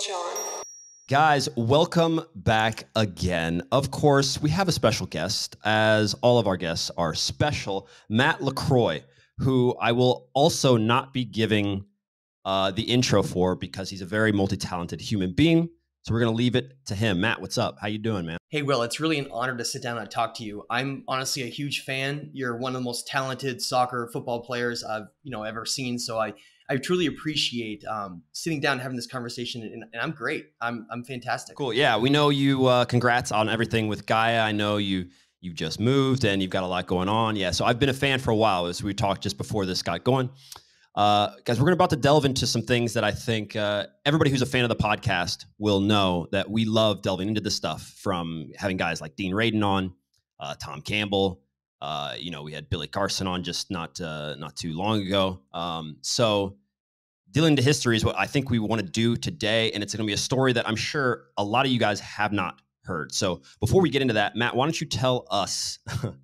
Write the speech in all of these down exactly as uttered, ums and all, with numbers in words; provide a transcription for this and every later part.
John. Guys, welcome back again. Of course, we have a special guest, as all of our guests are special, Matt LaCroix, who I will also not be giving uh, the intro for because he's a very multi-talented human being. So we're going to leave it to him. Matt, what's up? How you doing, man? Hey, Will, it's really an honor to sit down and talk to you. I'm honestly a huge fan. You're one of the most talented soccer football players I've you know ever seen. So I, I truly appreciate um, sitting down and having this conversation. And, and I'm great. I'm I'm fantastic. Cool. Yeah, we know you. Uh, congrats on everything with Gaia. I know you you just moved and you've got a lot going on. Yeah, so I've been a fan for a while, as we talked just before this got going. Uh, guys, we're about to delve into some things that I think uh, everybody who's a fan of the podcast will know that we love delving into this stuff, from having guys like Dean Radin on, uh, Tom Campbell. Uh, you know, we had Billy Carson on just not uh, not too long ago. Um, so dealing into history is what I think we want to do today, and it's going to be a story that I'm sure a lot of you guys have not heard. So before we get into that, Matt, why don't you tell us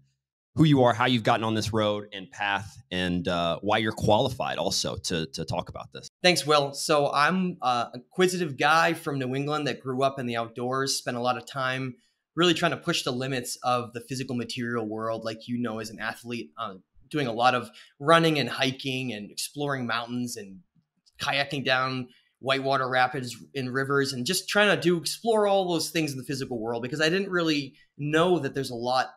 who you are, how you've gotten on this road and path, and uh, why you're qualified also to to talk about this. Thanks, Will. So I'm uh, a inquisitive guy from New England that grew up in the outdoors, spent a lot of time really trying to push the limits of the physical material world, like you know, as an athlete, uh, doing a lot of running and hiking and exploring mountains and kayaking down whitewater rapids in rivers, and just trying to do explore all those things in the physical world, because I didn't really know that there's a lot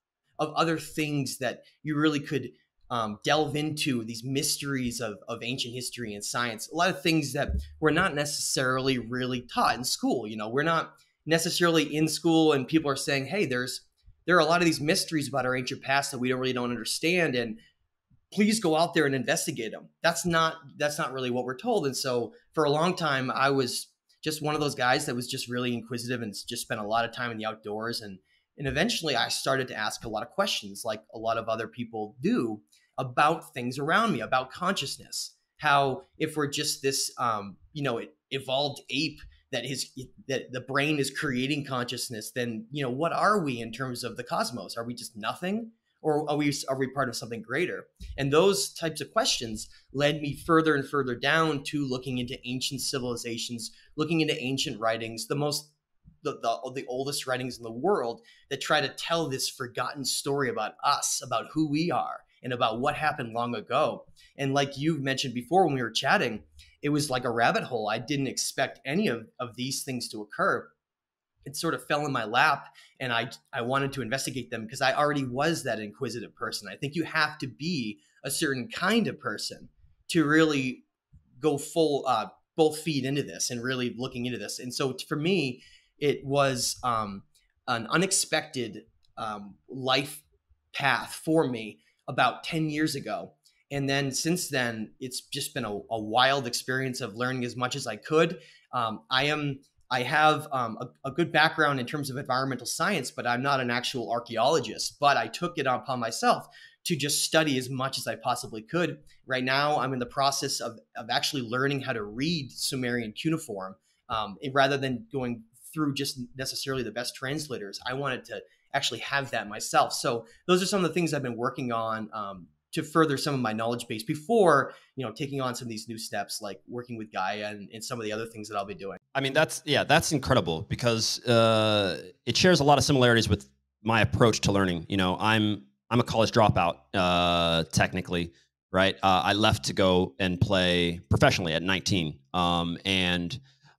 of other things that you really could um, delve into, these mysteries of, of ancient history and science. A lot of things that we're not necessarily really taught in school. You know, we're not necessarily in school and people are saying, hey, there's there are a lot of these mysteries about our ancient past that we don't really don't understand, and please go out there and investigate them. That's not that's not really what we're told. And so for a long time, I was just one of those guys that was just really inquisitive and just spent a lot of time in the outdoors. And And eventually I started to ask a lot of questions, like a lot of other people do, about things around me, about consciousness. How if we're just this, um, you know, evolved ape that is that the brain is creating consciousness, then, you know, what are we in terms of the cosmos? Are we just nothing? Or are we are we part of something greater? And those types of questions led me further and further down to looking into ancient civilizations, looking into ancient writings, the most The, the the oldest writings in the world that try to tell this forgotten story about us, about who we are, and about what happened long ago. And like you mentioned before when we were chatting, it was like a rabbit hole. I didn't expect any of, of these things to occur. It sort of fell in my lap, and I I wanted to investigate them because I already was that inquisitive person. I think you have to be a certain kind of person to really go full uh, both feet into this and really looking into this. And so for me, it was um, an unexpected um, life path for me about ten years ago. And then since then, it's just been a, a wild experience of learning as much as I could. Um, I am, I have um, a, a good background in terms of environmental science, but I'm not an actual archaeologist. But I took it upon myself to just study as much as I possibly could. Right now, I'm in the process of, of actually learning how to read Sumerian cuneiform, um, rather than going through just necessarily the best translators. I wanted to actually have that myself. So those are some of the things I've been working on um, to further some of my knowledge base before, you know, taking on some of these new steps, like working with Gaia and, and some of the other things that I'll be doing. I mean, that's, yeah, that's incredible because uh, it shares a lot of similarities with my approach to learning. You know, I'm, I'm a college dropout, uh, technically, right? Uh, I left to go and play professionally at nineteen. Um, and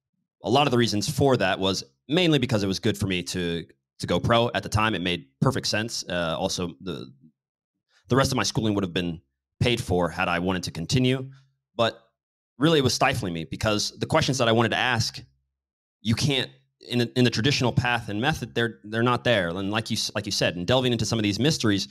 a lot of the reasons for that was mainly because it was good for me to to go pro at the time. It made perfect sense. Uh, also, the the rest of my schooling would have been paid for had I wanted to continue. But really, it was stifling me because the questions that I wanted to ask, you can't in a, in the traditional path and method. They're they're not there. And like you like you said, and delving into some of these mysteries,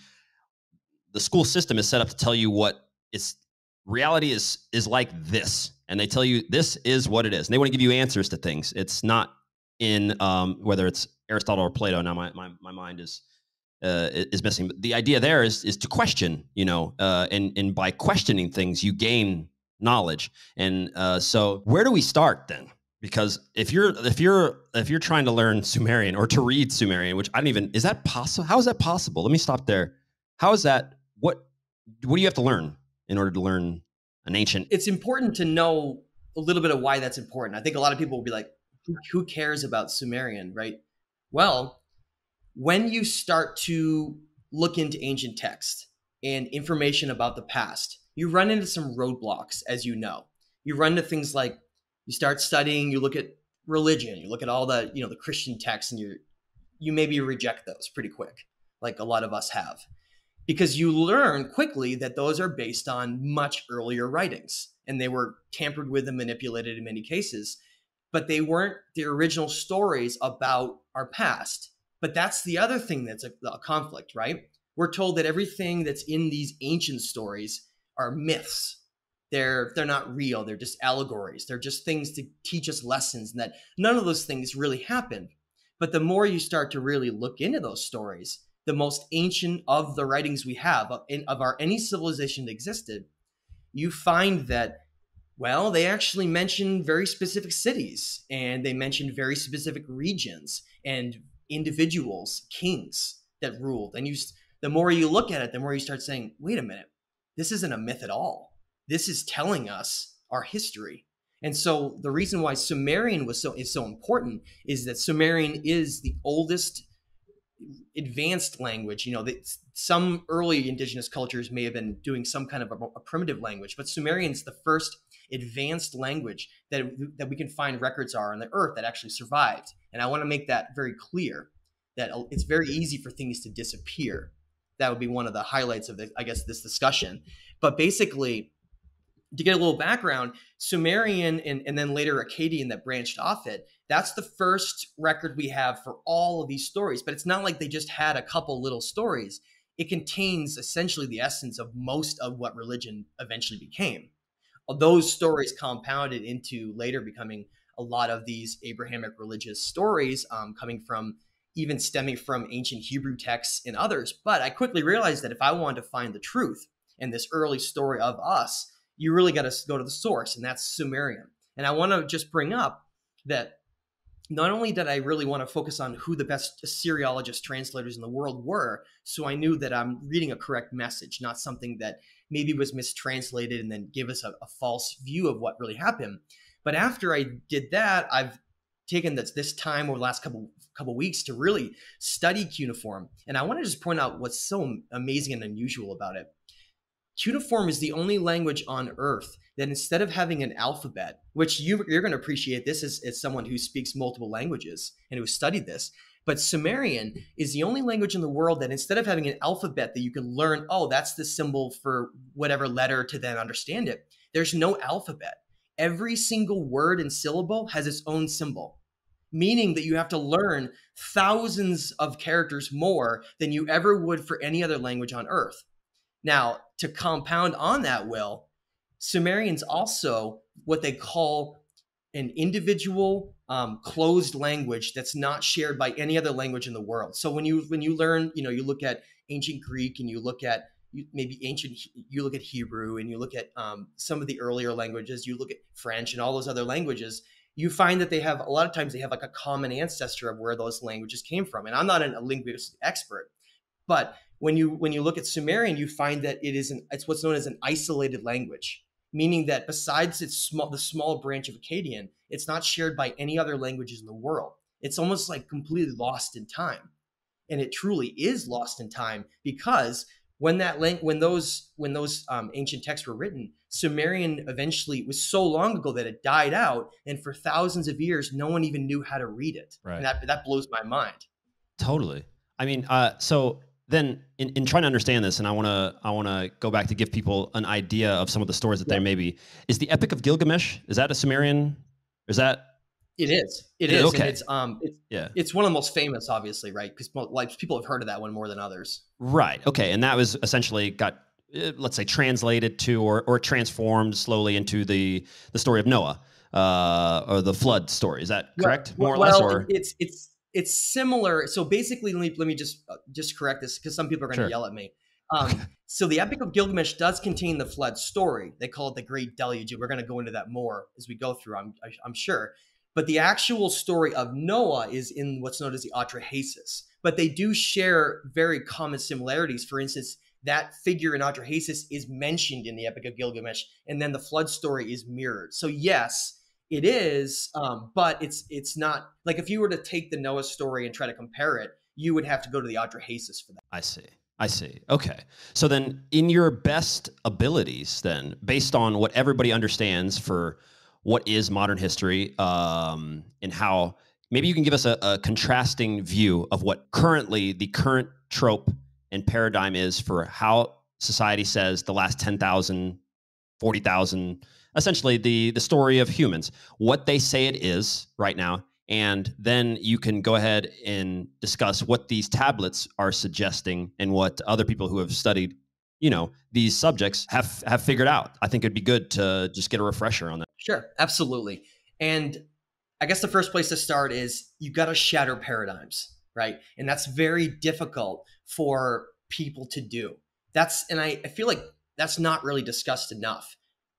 the school system is set up to tell you what it's reality is is like this. And they tell you this is what it is. And they want to give you answers to things. It's not in um, whether it's Aristotle or Plato. Now my my, my mind is uh, is missing. But the idea there is is to question, you know, uh, and and by questioning things, you gain knowledge. And uh, so where do we start then? Because if you're if you're if you're trying to learn Sumerian or to read Sumerian, which I don't even is that possible? How is that possible? Let me stop there. How is that? What what do you have to learn in order to learn an ancient? It's important to know a little bit of why that's important. I think a lot of people will be like, who cares about Sumerian, right? Well, when you start to look into ancient text and information about the past, you run into some roadblocks, as you know. You run into things like you start studying, you look at religion, you look at all the, you know, the Christian texts, and you you maybe reject those pretty quick, like a lot of us have, because you learn quickly that those are based on much earlier writings, and they were tampered with and manipulated in many cases, but they weren't the original stories about our past. But that's the other thing that's a, a conflict, right? We're told that everything that's in these ancient stories are myths. They're they're not real. They're just allegories. They're just things to teach us lessons, and that none of those things really happened. But the more you start to really look into those stories, the most ancient of the writings we have of, in, of our any civilization that existed, you find that, well, they actually mention very specific cities, and they mention very specific regions and individuals, kings that ruled. And you, the more you look at it, the more you start saying, wait a minute, this isn't a myth at all. This is telling us our history. And so the reason why Sumerian was so is so important is that Sumerian is the oldest advanced language. You know, that some early indigenous cultures may have been doing some kind of a, a primitive language, but Sumerian is the first advanced language that, that we can find records are on the earth that actually survived. And I want to make that very clear, that it's very easy for things to disappear. That would be one of the highlights of, the, I guess, this discussion. But basically, to get a little background, Sumerian and, and then later Akkadian that branched off it, that's the first record we have for all of these stories. But it's not like they just had a couple little stories. It contains essentially the essence of most of what religion eventually became. Those stories compounded into later becoming a lot of these Abrahamic religious stories, um, coming from, even stemming from ancient Hebrew texts and others. But I quickly realized that if I wanted to find the truth in this early story of us, you really got to go to the source, and that's Sumerian. And I want to just bring up that not only did I really want to focus on who the best Assyriologist translators in the world were, so I knew that I'm reading a correct message, not something that maybe was mistranslated and then give us a, a false view of what really happened. But after I did that, I've taken this, this time over the last couple couple weeks to really study cuneiform. And I want to just point out what's so amazing and unusual about it. Cuneiform is the only language on earth that, instead of having an alphabet, which you, you're going to appreciate this as, as someone who speaks multiple languages and who studied this, but Sumerian is the only language in the world that, instead of having an alphabet that you can learn, oh, that's the symbol for whatever letter to then understand it, there's no alphabet. Every single word and syllable has its own symbol, meaning that you have to learn thousands of characters more than you ever would for any other language on earth. Now, to compound on that, Will, Sumerian's also what they call an individual um, closed language that's not shared by any other language in the world. So when you when you learn, you know, you look at ancient Greek and you look at maybe ancient, you look at Hebrew and you look at um, some of the earlier languages, you look at French and all those other languages, you find that they have, a lot of times they have like a common ancestor of where those languages came from. And I'm not an, a linguistic expert, but when you when you look at Sumerian, you find that it is an, it's what's known as an isolated language, meaning that besides its small, the small branch of Akkadian, it's not shared by any other languages in the world. It's almost like completely lost in time. And it truly is lost in time, because when that lang- when those when those um, ancient texts were written, Sumerian eventually was so long ago that it died out, and for thousands of years, no one even knew how to read it. Right. And that that blows my mind. Totally. I mean, uh, so then in, in trying to understand this, and I want to I want to go back to give people an idea of some of the stories that yeah. there may be. Is the Epic of Gilgamesh, is that a Sumerian? Is that? It is. It is. Okay. And it's um. It's, yeah. It's one of the most famous, obviously, right? Because like people have heard of that one more than others. Right. Okay. And that was essentially got, let's say, translated to or or transformed slowly into the the story of Noah, uh, or the flood story. Is that correct? Well, more or well, less, or it's it's. It's similar. So basically, let me, let me just uh, just correct this, because some people are going to sure. yell at me. Um, so the Epic of Gilgamesh does contain the flood story. They call it the Great Deluge. We're going to go into that more as we go through, I'm, I'm sure. But the actual story of Noah is in what's known as the Atrahasis. But they do share very common similarities. For instance, that figure in Atrahasis is mentioned in the Epic of Gilgamesh, and then the flood story is mirrored. So yes, it is, um, but it's it's not like if you were to take the Noah story and try to compare it, you would have to go to the Atrahasis for that. I see. I see. Okay. So then in your best abilities, then, based on what everybody understands for what is modern history, um, and how maybe you can give us a, a contrasting view of what currently the current trope and paradigm is for how society says the last ten thousand, forty thousand, essentially the, the story of humans, what they say it is right now. And then you can go ahead and discuss what these tablets are suggesting and what other people who have studied, you know, these subjects have, have figured out. I think it'd be good to just get a refresher on that. Sure, absolutely. And I guess the first place to start is you got to shatter paradigms, right? And that's very difficult for people to do. That's, and I, I feel like that's not really discussed enough.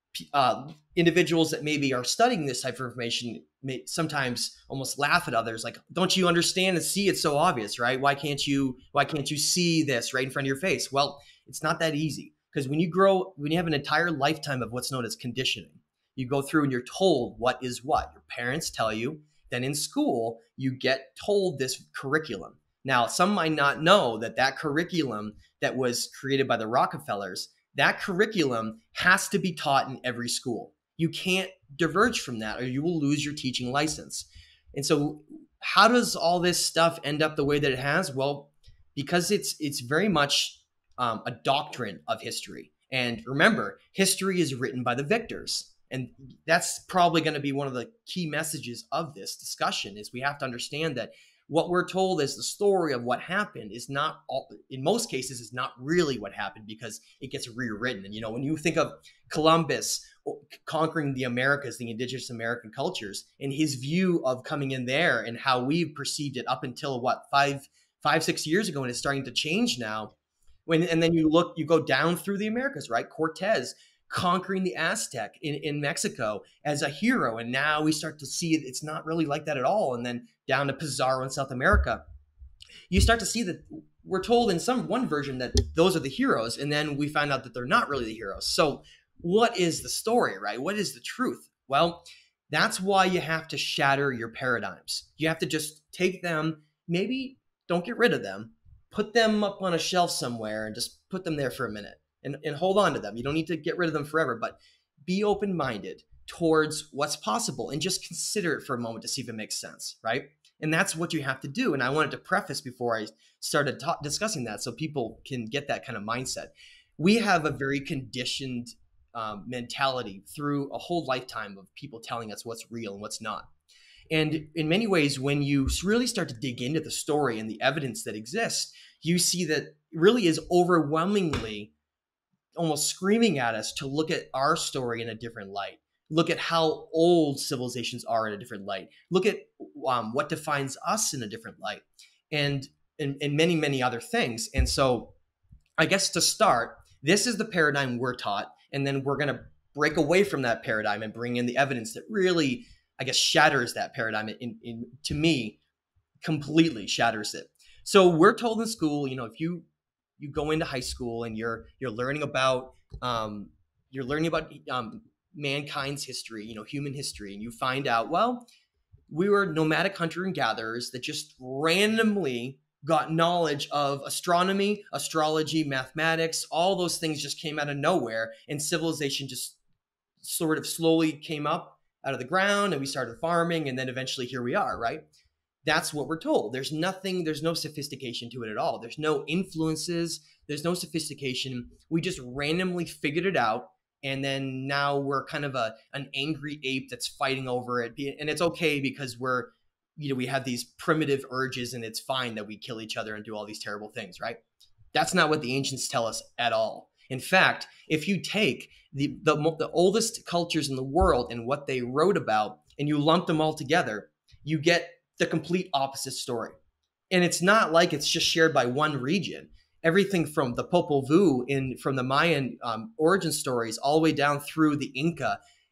Uh, individuals that maybe are studying this type of information may sometimes almost laugh at others, like, don't you understand and see it's so obvious, right? Why can't you, why can't you see this right in front of your face? Well, it's not that easy, because when you grow, when you have an entire lifetime of what's known as conditioning, you go through and you're told what is what. Your parents tell you. Then in school, you get told this curriculum. Now, some might not know that that curriculum that was created by the Rockefellers, that curriculum has to be taught in every school. You can't diverge from that or you will lose your teaching license. And so how does all this stuff end up the way that it has? Well, because it's it's very much um, a doctrine of history. And remember, history is written by the victors. And that's probably going to be one of the key messages of this discussion, is we have to understand that what we're told as the story of what happened is not, all, in most cases, is not really what happened, because it gets rewritten. And, you know, when you think of Columbus conquering the Americas, the indigenous American cultures, and his view of coming in there and how we've perceived it up until what, five, five, six years ago, and it's starting to change now. When, and then you look, you go down through the Americas, right? Cortez conquering the Aztec in, in Mexico as a hero. And now we start to see it, it's not really like that at all. And then down to Pizarro in South America, you start to see that we're told in some one version that those are the heroes. And then we find out that they're not really the heroes. So what is the story, right? What is the truth? Well, that's why you have to shatter your paradigms. You have to just take them, maybe don't get rid of them, put them up on a shelf somewhere and just put them there for a minute. And, and hold on to them. You don't need to get rid of them forever, but be open-minded towards what's possible and just consider it for a moment to see if it makes sense, right? And that's what you have to do. And I wanted to preface before I started ta- discussing that so people can get that kind of mindset. We have a very conditioned um, mentality through a whole lifetime of people telling us what's real and what's not. And in many ways, when you really start to dig into the story and the evidence that exists, you see that it really is overwhelmingly almost screaming at us to look at our story in a different light. Look at how old civilizations are in a different light. Look at um, what defines us in a different light, and, and and many, many other things. And so I guess to start, this is the paradigm we're taught, and then we're going to break away from that paradigm and bring in the evidence that really, I guess, shatters that paradigm. In, in, to me, completely shatters it. So we're told in school, you know, if you you go into high school and you're you're learning about um, you're learning about um, mankind's history, you know, human history, and you find out, well, we were nomadic hunter and gatherers that just randomly got knowledge of astronomy, astrology, mathematics, all those things just came out of nowhere, and civilization just sort of slowly came up out of the ground, and we started farming, and then eventually here we are, right? That's what we're told. There's nothing, there's no sophistication to it at all. There's no influences. There's no sophistication. We just randomly figured it out. And then now we're kind of a an angry ape that's fighting over it. And it's okay because we're, you know, we have these primitive urges and it's fine that we kill each other and do all these terrible things, right? That's not what the ancients tell us at all. In fact, if you take the, the, the oldest cultures in the world and what they wrote about and you lump them all together, you get the complete opposite story. And it's not like it's just shared by one region. Everything from the Popol Vuh in from the Mayan um, origin stories all the way down through the Inca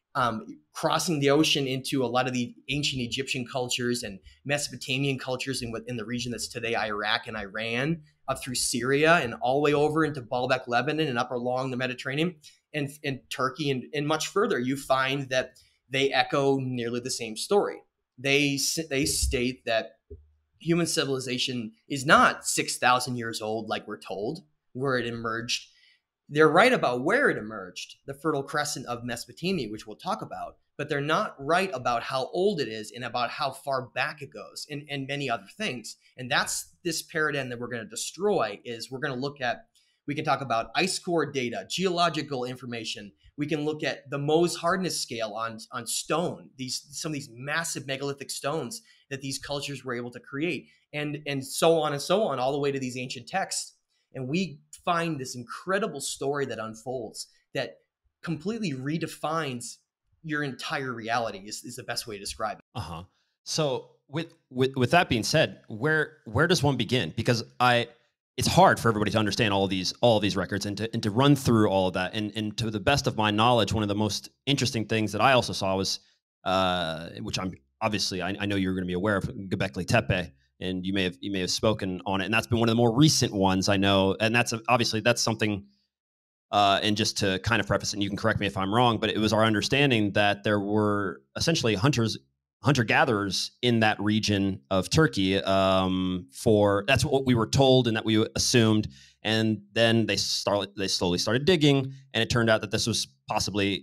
um, crossing the ocean into a lot of the ancient Egyptian cultures and Mesopotamian cultures in, in the region that's today Iraq and Iran, up through Syria and all the way over into Baalbek, Lebanon, and up along the Mediterranean and, and Turkey and, and much further, you find that they echo nearly the same story. They, they state that human civilization is not six thousand years old, like we're told, where it emerged. They're right about where it emerged, the Fertile Crescent of Mesopotamia, which we'll talk about, but they're not right about how old it is and about how far back it goes and, and many other things. And that's this paradigm that we're going to destroy is we're going to look at, we can talk about ice core data, geological information. We can look at the Mohs hardness scale on, on stone, these some of these massive megalithic stones that these cultures were able to create, and, and so on and so on, all the way to these ancient texts. And we find this incredible story that unfolds that completely redefines your entire reality is, is the best way to describe it. Uh-huh. So with, with, with that being said, where, where does one begin? Because I, it's hard for everybody to understand all of these, all of these records and to, and to run through all of that. And, and to the best of my knowledge, one of the most interesting things that I also saw was, uh, which I'm obviously, I, I know you're going to be aware of, Göbekli Tepe. And you may have you may have spoken on it, and that's been one of the more recent ones I know. And that's a, obviously that's something. Uh, and just to kind of preface it, and you can correct me if I'm wrong, but it was our understanding that there were essentially hunters, hunter gatherers in that region of Turkey. Um, for that's what we were told, and that we assumed. And then they started they slowly started digging, and it turned out that this was possibly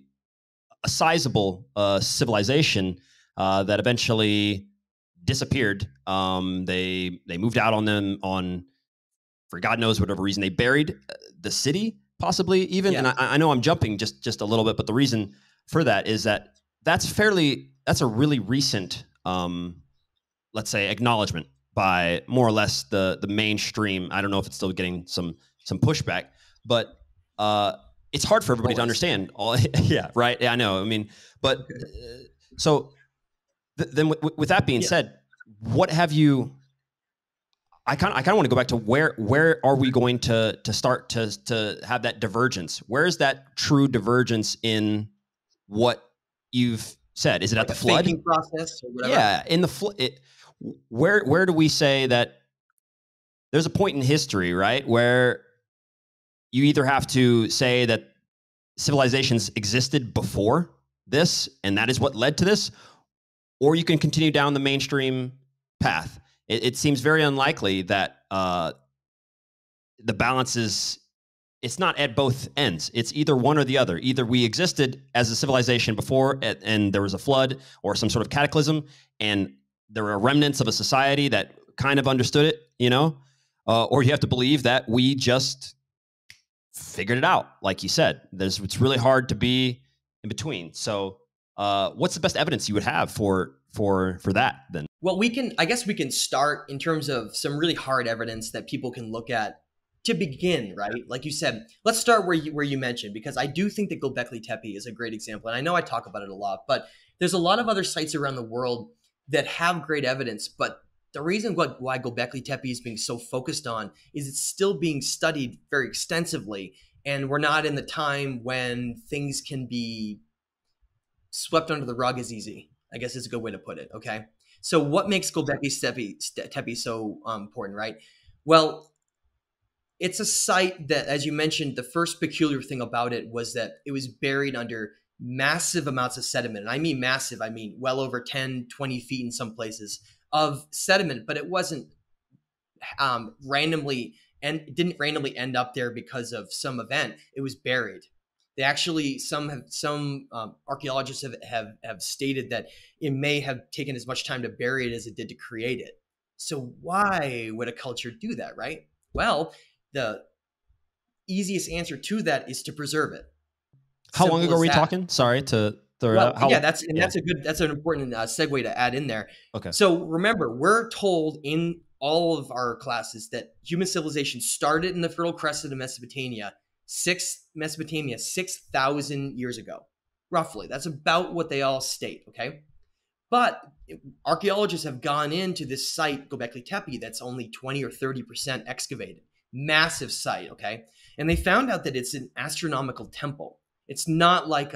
a sizable uh, civilization uh, that eventually disappeared. Um, they they moved out on them on, for God knows whatever reason. They buried the city, possibly even. Yeah. And I, I know I'm jumping just just a little bit, but the reason for that is that that's fairly that's a really recent, um, let's say, acknowledgement by more or less the the mainstream. I don't know if it's still getting some some pushback, but uh, it's hard for everybody Always. to understand. All yeah, right. Yeah, I know. I mean, but uh, so. Then, with, with that being yeah. said, what have you? I kind I kind of want to go back to where where are we going to to start to to have that divergence? Where is that true divergence in what you've said? Is it like at the flood process? Or whatever? Yeah, in the flood. Where where do we say that there's a point in history, right, where you either have to say that civilizations existed before this, and that is what led to this, or you can continue down the mainstream path. It, it seems very unlikely that uh, the balance is, it's not at both ends. It's either one or the other. Either we existed as a civilization before and, and there was a flood or some sort of cataclysm, and there were remnants of a society that kind of understood it, you know, uh, or you have to believe that we just figured it out. Like you said, there's, it's really hard to be in between. So Uh, what's the best evidence you would have for for for that then? Well, we can, I guess we can start in terms of some really hard evidence that people can look at to begin, right? Like you said, let's start where you where you mentioned, because I do think that Göbekli Tepe is a great example. And I know I talk about it a lot, but there's a lot of other sites around the world that have great evidence. But the reason why, why Göbekli Tepe is being so focused on is it's still being studied very extensively. And we're not in the time when things can be swept under the rug as easy, I guess is a good way to put it. Okay. So what makes Göbekli Tepe so um, important, right? Well, it's a site that, as you mentioned, the first peculiar thing about it was that it was buried under massive amounts of sediment. And I mean massive, I mean well over ten, twenty feet in some places of sediment, but it wasn't um, randomly, and it didn't randomly end up there because of some event. It was buried. They actually, some have, some um, archaeologists have, have have stated that it may have taken as much time to bury it as it did to create it. So why would a culture do that, right? Well, the easiest answer to that is to preserve it. How Simple long ago are we that. talking? Sorry to throw well, out. How, yeah, that's and yeah. that's a good, that's an important uh, segue to add in there. Okay. So remember, we're told in all of our classes that human civilization started in the Fertile Crescent of Mesopotamia. Six Mesopotamia, six thousand years ago, roughly. That's about what they all state, okay? But archaeologists have gone into this site, Göbekli Tepe, that's only twenty or thirty percent excavated. Massive site, okay? And they found out that it's an astronomical temple. It's not like a,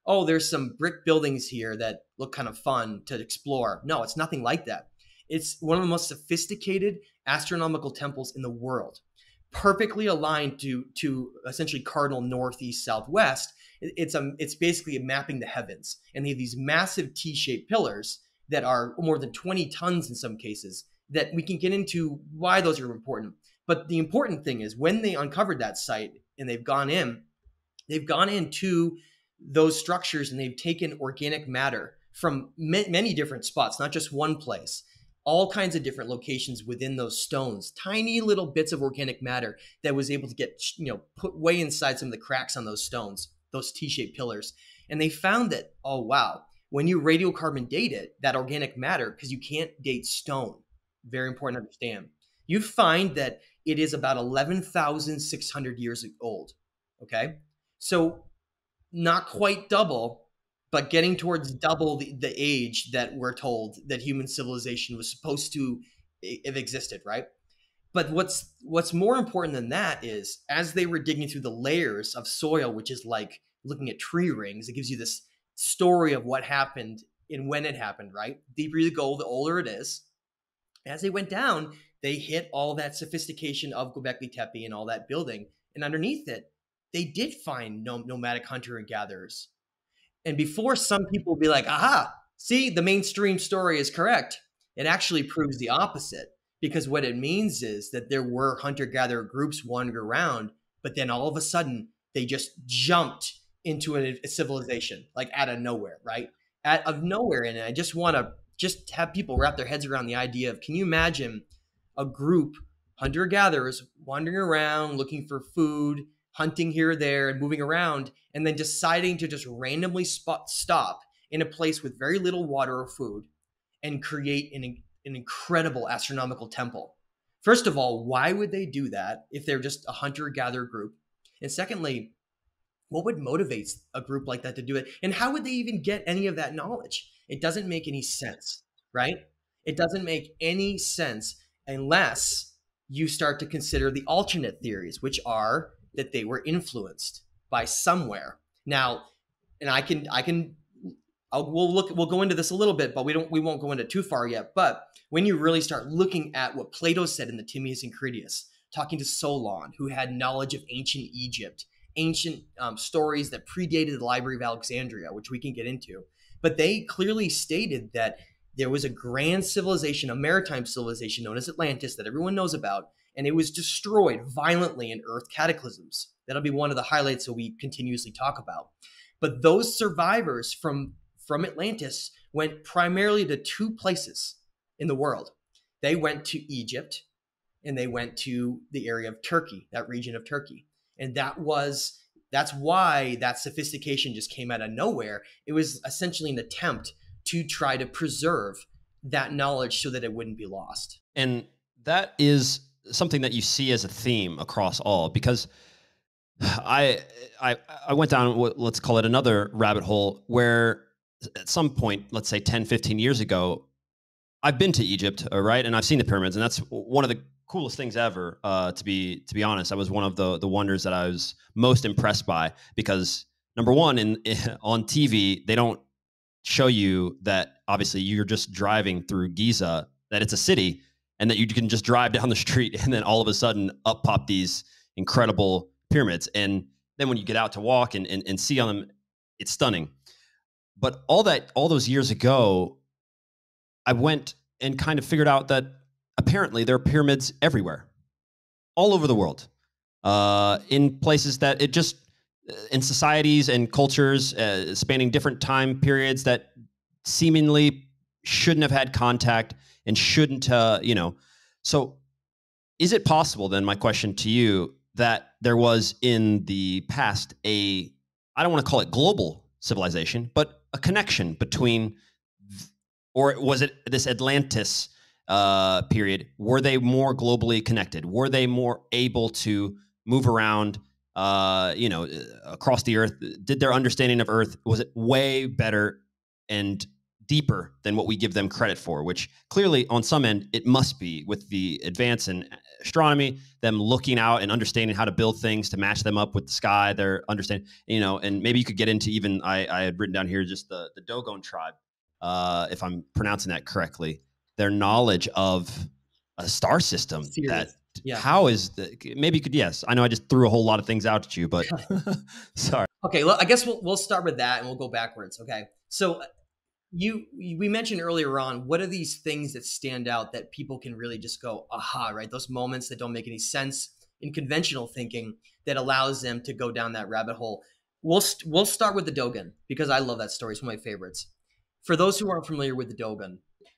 oh, there's some brick buildings here that look kind of fun to explore. No, it's nothing like that. It's one of the most sophisticated astronomical temples in the world, perfectly aligned to to essentially cardinal northeast southwest. It's a it's basically mapping the heavens, and they have these massive T-shaped pillars that are more than twenty tons in some cases. That we can get into why those are important. But the important thing is when they uncovered that site and they've gone in, they've gone into those structures and they've taken organic matter from ma- many different spots, not just one place, all kinds of different locations within those stones, tiny little bits of organic matter that was able to get, you know, put way inside some of the cracks on those stones, those T-shaped pillars. And they found that, oh, wow, when you radiocarbon date it, that organic matter, because you can't date stone, very important to understand, you find that it is about eleven thousand six hundred years old. Okay. So not quite double, but getting towards double the, the age that we're told that human civilization was supposed to have existed, right? But what's what's more important than that is as they were digging through the layers of soil, which is like looking at tree rings, it gives you this story of what happened and when it happened, right? The deeper you go, the older it is. As they went down, they hit all that sophistication of Göbekli Tepe and all that building. And underneath it, they did find nomadic hunter and gatherers. And before some people will be like, aha, see, the mainstream story is correct, it actually proves the opposite. Because what it means is that there were hunter-gatherer groups wandering around, but then all of a sudden, they just jumped into a, a civilization, like out of nowhere, right? Out of nowhere. And I just want to just have people wrap their heads around the idea of, can you imagine a group, hunter-gatherers, wandering around, looking for food, hunting here or there and moving around, and then deciding to just randomly spot, stop in a place with very little water or food and create an, an incredible astronomical temple. First of all, why would they do that if they're just a hunter-gatherer group? And secondly, what would motivate a group like that to do it? And how would they even get any of that knowledge? It doesn't make any sense, right? It doesn't make any sense unless you start to consider the alternate theories, which are that they were influenced by somewhere. Now, and I can, I can, I'll, we'll look, we'll go into this a little bit, but we don't, we won't go into too far yet. But when you really start looking at what Plato said in the Timaeus and Critias, talking to Solon, who had knowledge of ancient Egypt, ancient um, stories that predated the Library of Alexandria, which we can get into, but they clearly stated that there was a grand civilization, a maritime civilization known as Atlantis that everyone knows about, and it was destroyed violently in Earth cataclysms. That'll be one of the highlights that we continuously talk about. But those survivors from, from Atlantis went primarily to two places in the world. They went to Egypt, and they went to the area of Turkey, that region of Turkey. And that was, that's why that sophistication just came out of nowhere. It was essentially an attempt to try to preserve that knowledge so that it wouldn't be lost. And that is something that you see as a theme across all, because I I I went down what, let's call it another rabbit hole where at some point, let's say ten, fifteen years ago, I've been to Egypt, right? And I've seen the pyramids, and that's one of the coolest things ever, uh, to be to be honest. That was one of the the wonders that I was most impressed by, because number one, in, in on T V, they don't show you that obviously you're just driving through Giza, that it's a city, and that you can just drive down the street and then all of a sudden up pop these incredible pyramids. And then when you get out to walk and, and, and see on them, it's stunning. But all that, all those years ago, I went and kind of figured out that apparently there are pyramids everywhere, all over the world, uh, in places that it just, in societies and cultures uh, spanning different time periods that seemingly shouldn't have had contact and shouldn't, uh, you know. So is it possible then, my question to you, that there was in the past a, I don't want to call it global civilization, but a connection between, or was it this Atlantis uh, period? Were they more globally connected? Were they more able to move around, uh, you know, across the earth? Did their understanding of Earth, was it way better and deeper than what we give them credit for? Which clearly on some end, it must be, with the advance in astronomy, them looking out and understanding how to build things to match them up with the sky. They're understanding, you know, and maybe you could get into even, I, I had written down here just the, the Dogon tribe, uh, if I'm pronouncing that correctly, their knowledge of a star system. Serious. That Yeah. How is the, maybe you could, yes, I know I just threw a whole lot of things out at you, but sorry. Okay, well, I guess we'll we'll start with that and we'll go backwards. Okay, so you we mentioned earlier on, what are these things that stand out that people can really just go aha, right? Those moments that don't make any sense in conventional thinking that allows them to go down that rabbit hole. We'll st- we'll start with the Dogon because I love that story. It's one of my favorites. For those who aren't familiar with the Dogon,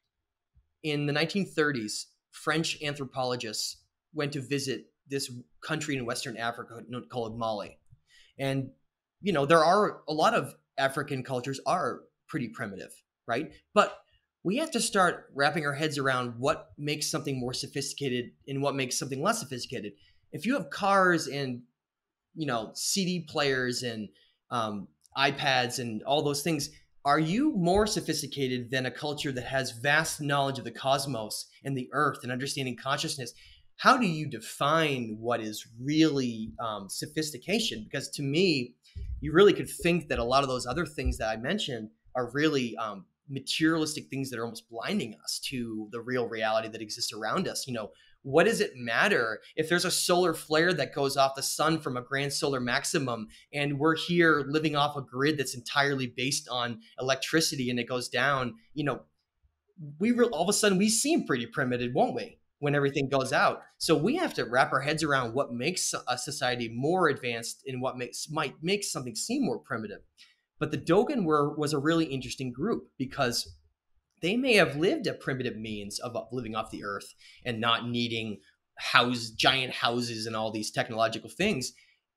in the nineteen thirties, French anthropologists went to visit this country in Western Africa called Mali. And, you know, there are a lot of African cultures are pretty primitive, right? But we have to start wrapping our heads around what makes something more sophisticated and what makes something less sophisticated. If you have cars and, you know, C D players and um, iPads and all those things, are you more sophisticated than a culture that has vast knowledge of the cosmos and the earth and understanding consciousness? How do you define what is really um, sophistication? Because to me, you really could think that a lot of those other things that I mentioned are really um, materialistic things that are almost blinding us to the real reality that exists around us. You know, what does it matter if there's a solar flare that goes off the sun from a grand solar maximum and we're here living off a grid that's entirely based on electricity and it goes down? You know, we re- all of a sudden we seem pretty primitive, won't we, when everything goes out? So we have to wrap our heads around what makes a society more advanced and what makes might make something seem more primitive. But the Dogon were was a really interesting group because they may have lived at primitive means of living off the earth and not needing house giant houses and all these technological things.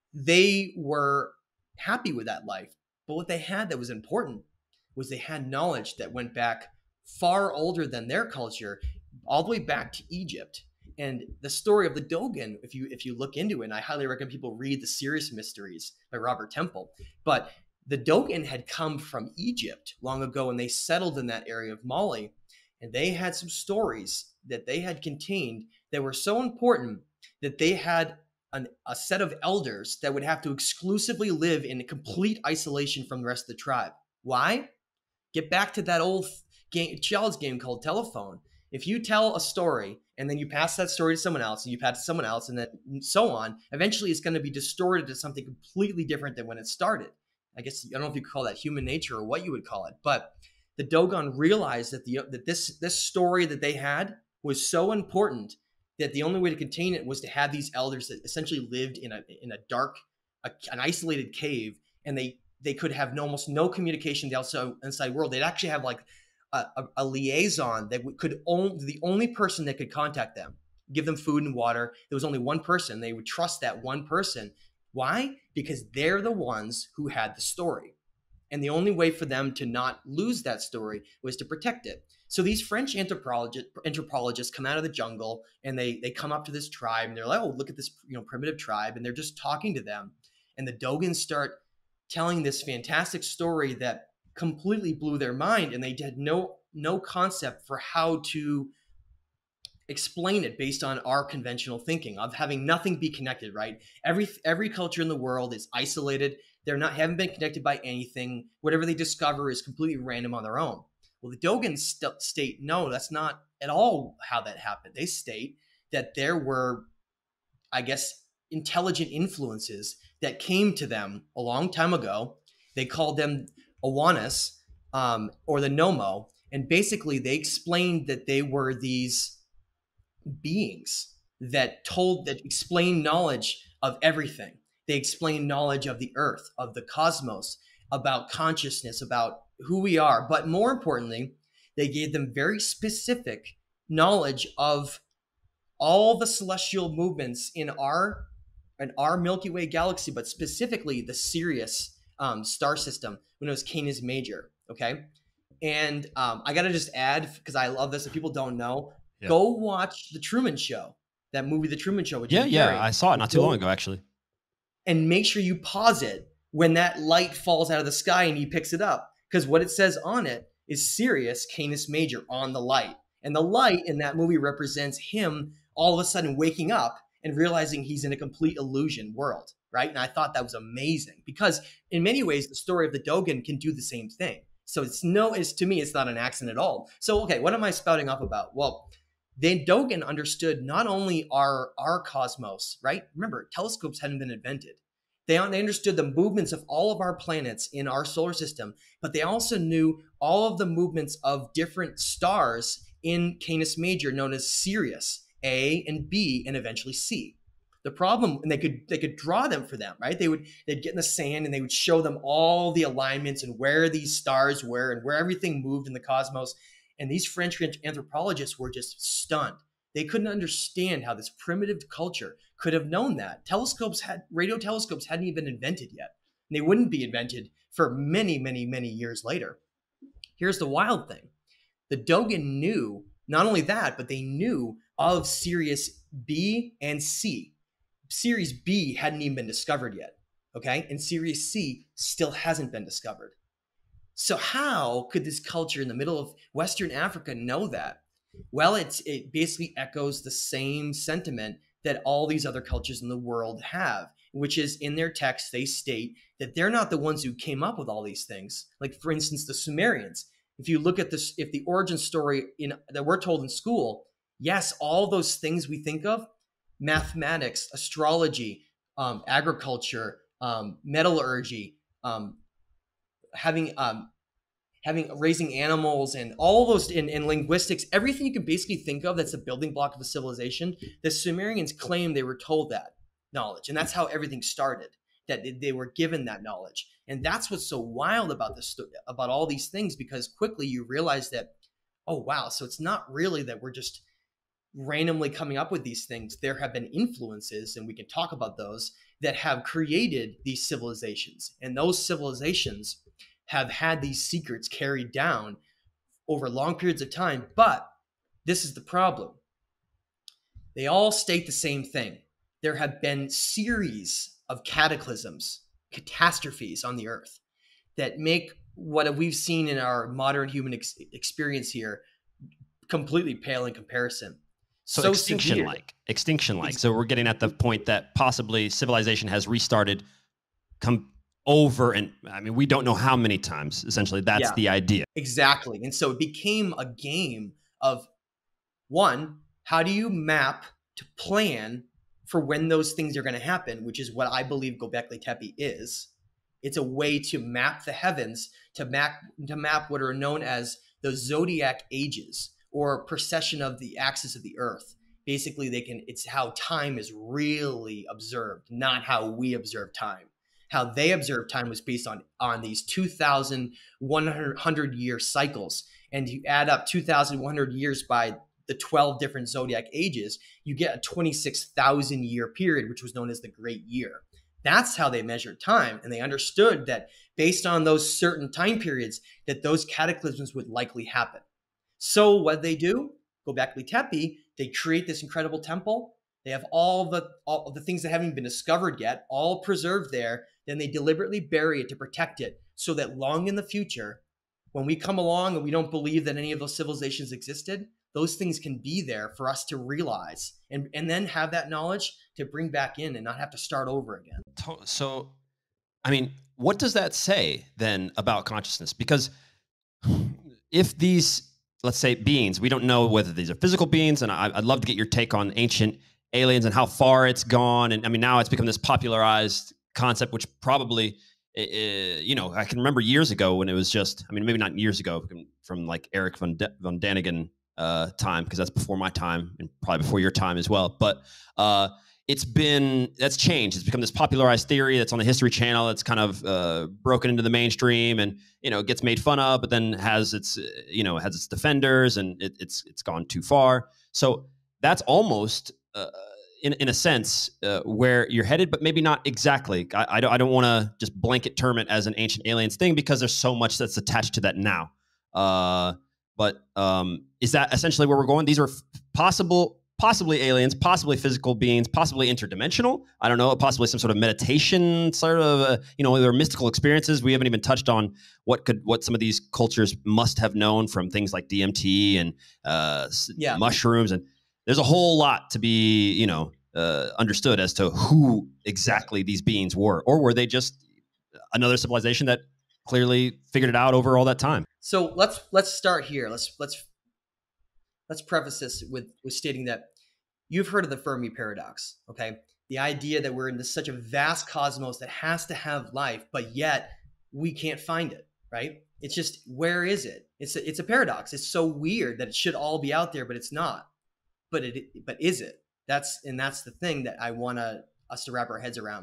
They were happy with that life. But what they had that was important was they had knowledge that went back far older than their culture, all the way back to Egypt. And the story of the Dogon, if you if you look into it, and I highly recommend people read The Serious Mysteries by Robert Temple. But the Dogon had come from Egypt long ago, and they settled in that area of Mali. And they had some stories that they had contained that were so important that they had an, a set of elders that would have to exclusively live in complete isolation from the rest of the tribe. Why? Get back to that old game, child's game called telephone. If you tell a story and then you pass that story to someone else and you pass it to someone else and then so on, eventually it's going to be distorted to something completely different than when it started. I guess I don't know if you could call that human nature or what you would call it, but the Dogon realized that the that this this story that they had was so important that the only way to contain it was to have these elders that essentially lived in a in a dark, a, an isolated cave, and they they could have no, almost no communication with the outside inside world. They'd actually have like a, a, a liaison that could only the only person that could contact them, give them food and water. There was only one person. They would trust that one person. Why? Because they're the ones who had the story. And the only way for them to not lose that story was to protect it. So these French anthropologists, anthropologists come out of the jungle and they they come up to this tribe and they're like, oh, look at this, you know, primitive tribe. And they're just talking to them. And the Dogons start telling this fantastic story that completely blew their mind. And they had no, no concept for how to explain it based on our conventional thinking of having nothing be connected, right? Every every culture in the world is isolated. They're not haven't been connected by anything. Whatever they discover is completely random on their own. Well, the Dogons st- state, no, that's not at all how that happened. They state that there were, I guess, intelligent influences that came to them a long time ago. They called them Awanas um, or the Nomo. And basically they explained that they were these beings that told, that explained knowledge of everything. They explain knowledge of the earth, of the cosmos, about consciousness, about who we are. But more importantly, they gave them very specific knowledge of all the celestial movements in our in our Milky Way galaxy, but specifically the Sirius um, star system when it was Canis Major. Okay, and um, I got to just add, because I love this, if people don't know, yeah. Go watch The Truman Show. That movie, The Truman Show. With yeah, Jim yeah, Carrey. I saw it not too go, long ago, actually. And make sure you pause it when that light falls out of the sky and he picks it up. Because what it says on it is Sirius Canis Major on the light. And the light in that movie represents him all of a sudden waking up and realizing he's in a complete illusion world, right? And I thought that was amazing because in many ways, the story of the Dogen can do the same thing. So it's no, it's to me, it's not an accident at all. So, okay, what am I spouting off about? Well, the Dogen understood not only our, our cosmos, right? Remember, telescopes hadn't been invented. They, they understood the movements of all of our planets in our solar system, but they also knew all of the movements of different stars in Canis Major, known as Sirius, A and B, and eventually C. The problem, and they could they could draw them for them, right? They would they'd get in the sand and they would show them all the alignments and where these stars were and where everything moved in the cosmos. And these French anthropologists were just stunned. They couldn't understand how this primitive culture could have known that. Telescopes had radio telescopes hadn't even been invented yet. And they wouldn't be invented for many, many, many years later. Here's the wild thing. The Dogen knew not only that, but they knew of Sirius B and C. Sirius B hadn't even been discovered yet, okay? And Sirius C still hasn't been discovered. So how could this culture in the middle of Western Africa know that? Well, it's, it basically echoes the same sentiment that all these other cultures in the world have, which is in their text, they state that they're not the ones who came up with all these things. Like, for instance, the Sumerians. If you look at this, if the origin story in, that we're told in school, yes, all those things we think of, mathematics, astrology, um, agriculture, um, metallurgy, um, having um, having raising animals, and all those in, in linguistics, everything you can basically think of that's the building block of a civilization. The Sumerians claim they were told that knowledge, and that's how everything started. That they were given that knowledge, and that's what's so wild about this, about all these things, because quickly you realize that, oh wow, so it's not really that we're just randomly coming up with these things. There have been influences, and we can talk about those, that have created these civilizations, and those civilizations have had these secrets carried down over long periods of time. But this is the problem. They all state the same thing. There have been series of cataclysms, catastrophes on the earth that make what we've seen in our modern human ex- experience here completely pale in comparison. So, so extinction-like, extinction-like. So we're getting at the point that possibly civilization has restarted, come over, and I mean, we don't know how many times. Essentially, that's yeah, the idea. Exactly. And so it became a game of, one, how do you map to plan for when those things are going to happen, which is what I believe Göbekli Tepe is. It's a way to map the heavens, to map to map what are known as the zodiac ages, or precession of the axis of the earth. Basically, they can, it's how time is really observed, not how we observe time. How they observed time was based on, on these two thousand one hundred year cycles. And you add up two thousand one hundred years by the twelve different zodiac ages, you get a twenty-six thousand year period, which was known as the Great Year. That's how they measured time. And they understood that based on those certain time periods, that those cataclysms would likely happen. So what they do, Göbekli Tepe, they create this incredible temple. They have all the all the things that haven't been discovered yet, all preserved there. Then they deliberately bury it to protect it, so that long in the future, when we come along and we don't believe that any of those civilizations existed, those things can be there for us to realize, and, and then have that knowledge to bring back in and not have to start over again. So, I mean, what does that say then about consciousness? Because if these, let's say, beings, we don't know whether these are physical beings, and I, I'd love to get your take on ancient aliens and how far it's gone. And I mean, now it's become this popularized concept, which probably, uh, you know, I can remember years ago when it was just, I mean, maybe not years ago, from like Eric von, De- von Daniken uh, time, because that's before my time and probably before your time as well. But uh, it's been, that's changed. It's become this popularized theory that's on the History Channel. It's kind of uh, broken into the mainstream, and, you know, gets made fun of, but then has its, you know, has its defenders, and it, it's it's gone too far. So that's almost, uh, in in a sense, uh, where you're headed, but maybe not exactly. I, I don't, I don't want to just blanket term it as an ancient aliens thing, because there's so much that's attached to that now. Uh, but um, is that essentially where we're going? These are f- possible, possibly aliens, possibly physical beings, possibly interdimensional. I don't know, possibly some sort of meditation, sort of, uh, you know, there are mystical experiences. We haven't even touched on what could, what some of these cultures must have known from things like D M T and uh, yeah. mushrooms, and there's a whole lot to be, you know, uh, understood as to who exactly these beings were, or were they just another civilization that clearly figured it out over all that time? So let's let's start here. Let's let's let's preface this with with stating that you've heard of the Fermi paradox, okay? The idea that we're in this such a vast cosmos that has to have life, but yet we can't find it, right? It's just, where is it? It's a, it's a paradox. It's so weird that it should all be out there, but it's not. But it but is it? That's and that's the thing that I want to us to wrap our heads around.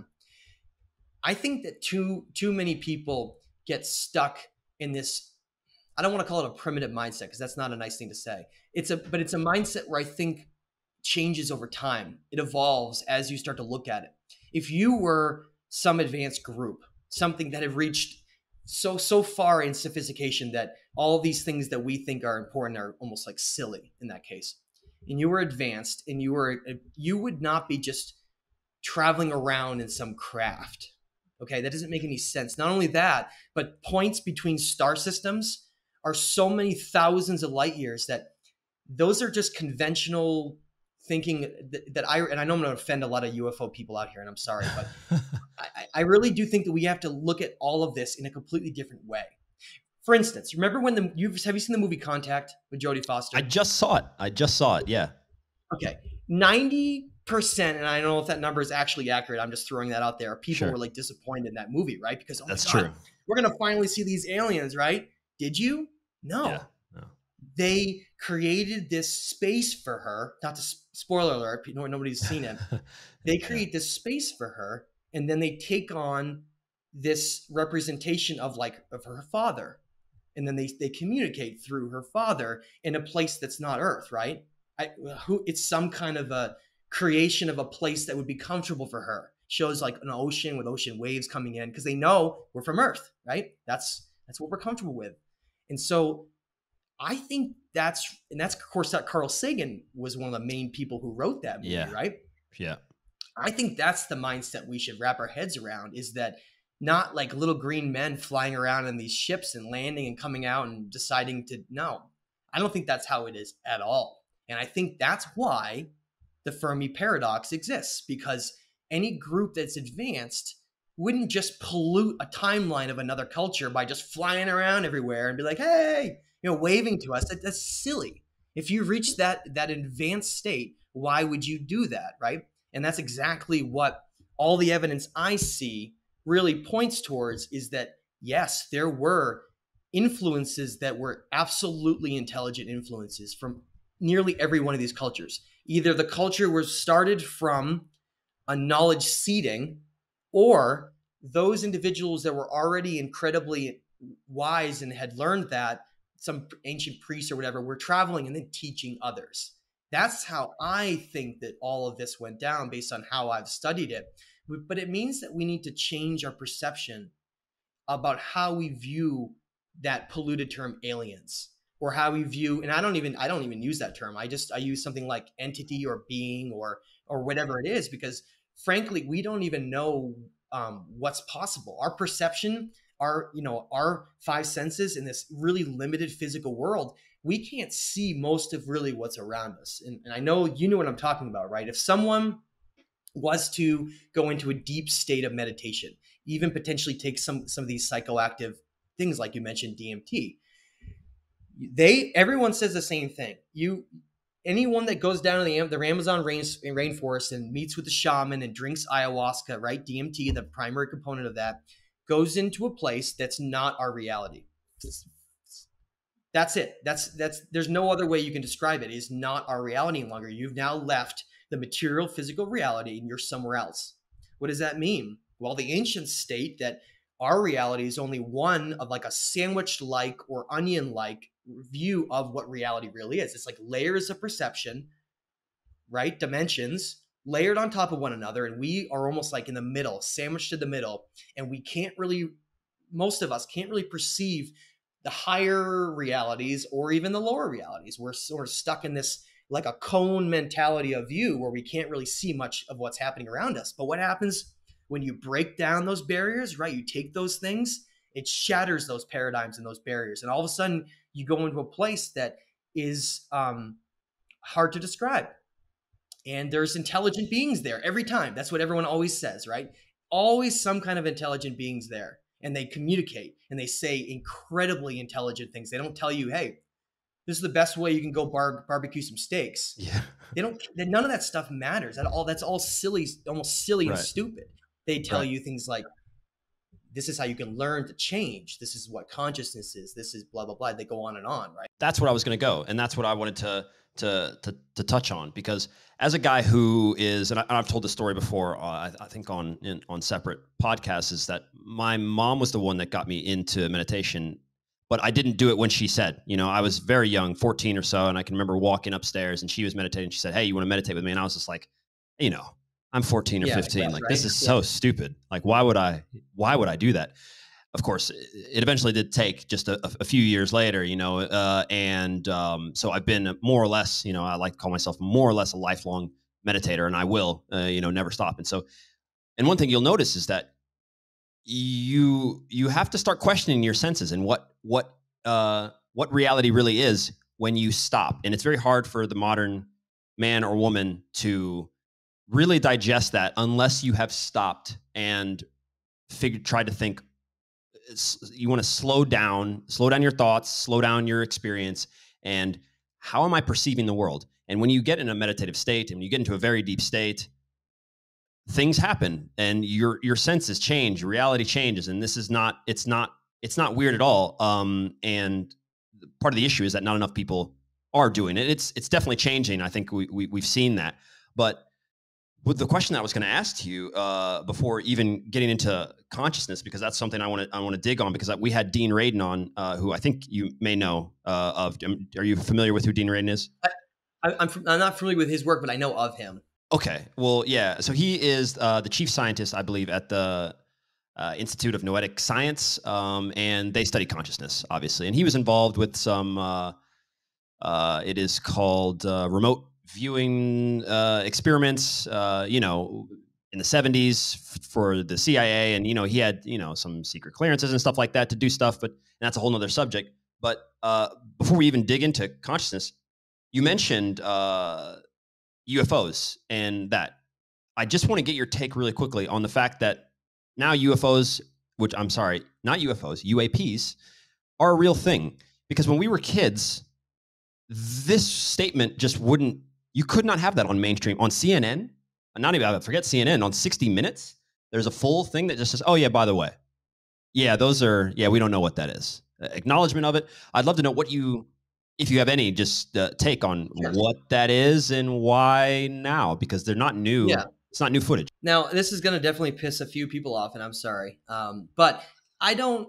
I think that too too many people get stuck in this. I don't want to call it a primitive mindset because that's not a nice thing to say. It's a but it's a mindset where I think changes over time. It evolves as you start to look at it. If you were some advanced group, something that have reached so so far in sophistication that all these things that we think are important are almost like silly in that case, and you were advanced and you were you would not be just traveling around in some craft. Okay, that doesn't make any sense. Not only that, but points between star systems are so many thousands of light years that those are just conventional thinking that, that I, and I know I'm going to offend a lot of U F O people out here, and I'm sorry, but I, I really do think that we have to look at all of this in a completely different way. For instance, remember when the, you've, have you seen the movie Contact with Jodie Foster? I just saw it. I just saw it. Yeah. Okay. ninety percent, and I don't know if that number is actually accurate. I'm just throwing that out there. People Sure. were like disappointed in that movie, right? Because, oh That's my God, true. we're going to finally see these aliens, right? Did you? No. Yeah. No. They created this space for her. Not to spoiler alert, nobody's seen it. They create this space for her, and then they take on this representation of like of her father, and then they they communicate through her father in a place that's not Earth, right? I, who it's some kind of a creation of a place that would be comfortable for her. Shows like an ocean with ocean waves coming in because they know we're from Earth, right? That's that's what we're comfortable with, and so I think that's and that's of course that Carl Sagan was one of the main people who wrote that movie, Yeah. right? Yeah. I think that's the mindset we should wrap our heads around, is that not like little green men flying around in these ships and landing and coming out and deciding to, no, I don't think that's how it is at all. And I think that's why the Fermi paradox exists, because any group that's advanced wouldn't just pollute a timeline of another culture by just flying around everywhere and be like, hey, you know, waving to us. That, that's silly. If you reach that that advanced state, why would you do that, right? And that's exactly what all the evidence I see really points towards, is that, yes, there were influences that were absolutely intelligent influences from nearly every one of these cultures. Either the culture was started from a knowledge seeding, or those individuals that were already incredibly wise and had learned that, some ancient priests or whatever, were traveling and then teaching others. That's how I think that all of this went down based on how I've studied it. But it means that we need to change our perception about how we view that polluted term aliens, or how we view, and I don't even, I don't even use that term. I just, I use something like entity or being or, or whatever it is, because frankly, we don't even know um, what's possible. Our perception, our, you know, our five senses in this really limited physical world, we can't see most of really what's around us. And, and I know you know what I'm talking about, right? If someone was to go into a deep state of meditation, even potentially take some, some of these psychoactive things, like you mentioned, D M T, they, everyone says the same thing. You, anyone that goes down to the, the Amazon rain, rainforest and meets with the shaman and drinks ayahuasca, right? D M T, the primary component of that, goes into a place that's not our reality. That's it. That's, that's, there's no other way you can describe it. It is not our reality any longer. You've now left the material physical reality and you're somewhere else. What does that mean? Well, the ancients state that our reality is only one of like a sandwich-like or onion-like view of what reality really is. It's like layers of perception, right? Dimensions layered on top of one another. And we are almost like in the middle, sandwiched in the middle. And we can't really, most of us can't really perceive the higher realities or even the lower realities. We're sort of stuck in this like a cone mentality of view where we can't really see much of what's happening around us. But what happens when you break down those barriers, right? You take those things, it shatters those paradigms and those barriers. And all of a sudden you go into a place that is um, hard to describe. And there's intelligent beings there every time. That's what everyone always says, right? Always some kind of intelligent beings there. And they communicate and they say incredibly intelligent things. They don't tell you, hey, this is the best way you can go bar- barbecue some steaks. Yeah. They don't, none of that stuff matters at all. That's all silly, almost silly Right. and stupid. They tell Right. you things like, this is how you can learn to change. This is what consciousness is. This is blah, blah, blah. They go on and on, right? That's what I was going to go. And that's what I wanted to, to, to, to touch on, because as a guy who is, and, I, and I've told this story before, uh, I, I think on, in, on separate podcasts, is that my mom was the one that got me into meditation, but I didn't do it when she said. You know, I was very young, fourteen or so, and I can remember walking upstairs and she was meditating. She said, hey, you want to meditate with me? And I was just like, you know, I'm fourteen or Yeah, fifteen. that's Like, right. this is Yeah. so stupid. Like, why would I, why would I do that? Of course, it eventually did take just a, a few years later, you know, uh, and um, so I've been more or less, you know, I like to call myself more or less a lifelong meditator, and I will, uh, you know, never stop. And so, and one thing you'll notice is that you you have to start questioning your senses and what what uh, what reality really is when you stop. And it's very hard for the modern man or woman to really digest that unless you have stopped and figured, tried to think. You want to slow down, slow down your thoughts, slow down your experience, and how am I perceiving the world? And when you get in a meditative state and you get into a very deep state, things happen and your your senses change, reality changes, and this is not it's not it's not weird at all. Um, and part of the issue is that not enough people are doing it. It's it's definitely changing. I think we, we we've seen that, but with the question that I was going to ask to you uh, before even getting into consciousness, because that's something I want to I want to dig on, because we had Dean Radin on, uh, who I think you may know uh, of. Are you familiar with who Dean Radin is? I, I'm, I'm not familiar with his work, but I know of him. Okay, well, yeah. So he is uh, the chief scientist, I believe, at the uh, Institute of Noetic Science, um, and they study consciousness, obviously. And he was involved with some. Uh, uh, it is called uh, remote viewing uh, experiments, uh, you know, in the seventies f- for the C I A. And, you know, he had, you know, some secret clearances and stuff like that to do stuff, but that's a whole nother subject. But uh, before we even dig into consciousness, you mentioned uh, U F Os and that. I just want to get your take really quickly on the fact that now U F Os, which I'm sorry, not U F Os, U A Ps, are a real thing. Because when we were kids, this statement just wouldn't, you could not have that on mainstream, on C N N, not even, forget C N N, on sixty minutes, there's a full thing that just says, oh yeah, by the way, yeah, those are, yeah, we don't know what that is. Uh, acknowledgement of it. I'd love to know what you, if you have any, just uh, take on Sure. what that is and why now, because they're not new. Yeah. It's not new footage. Now, this is going to definitely piss a few people off, and I'm sorry. Um, but I don't,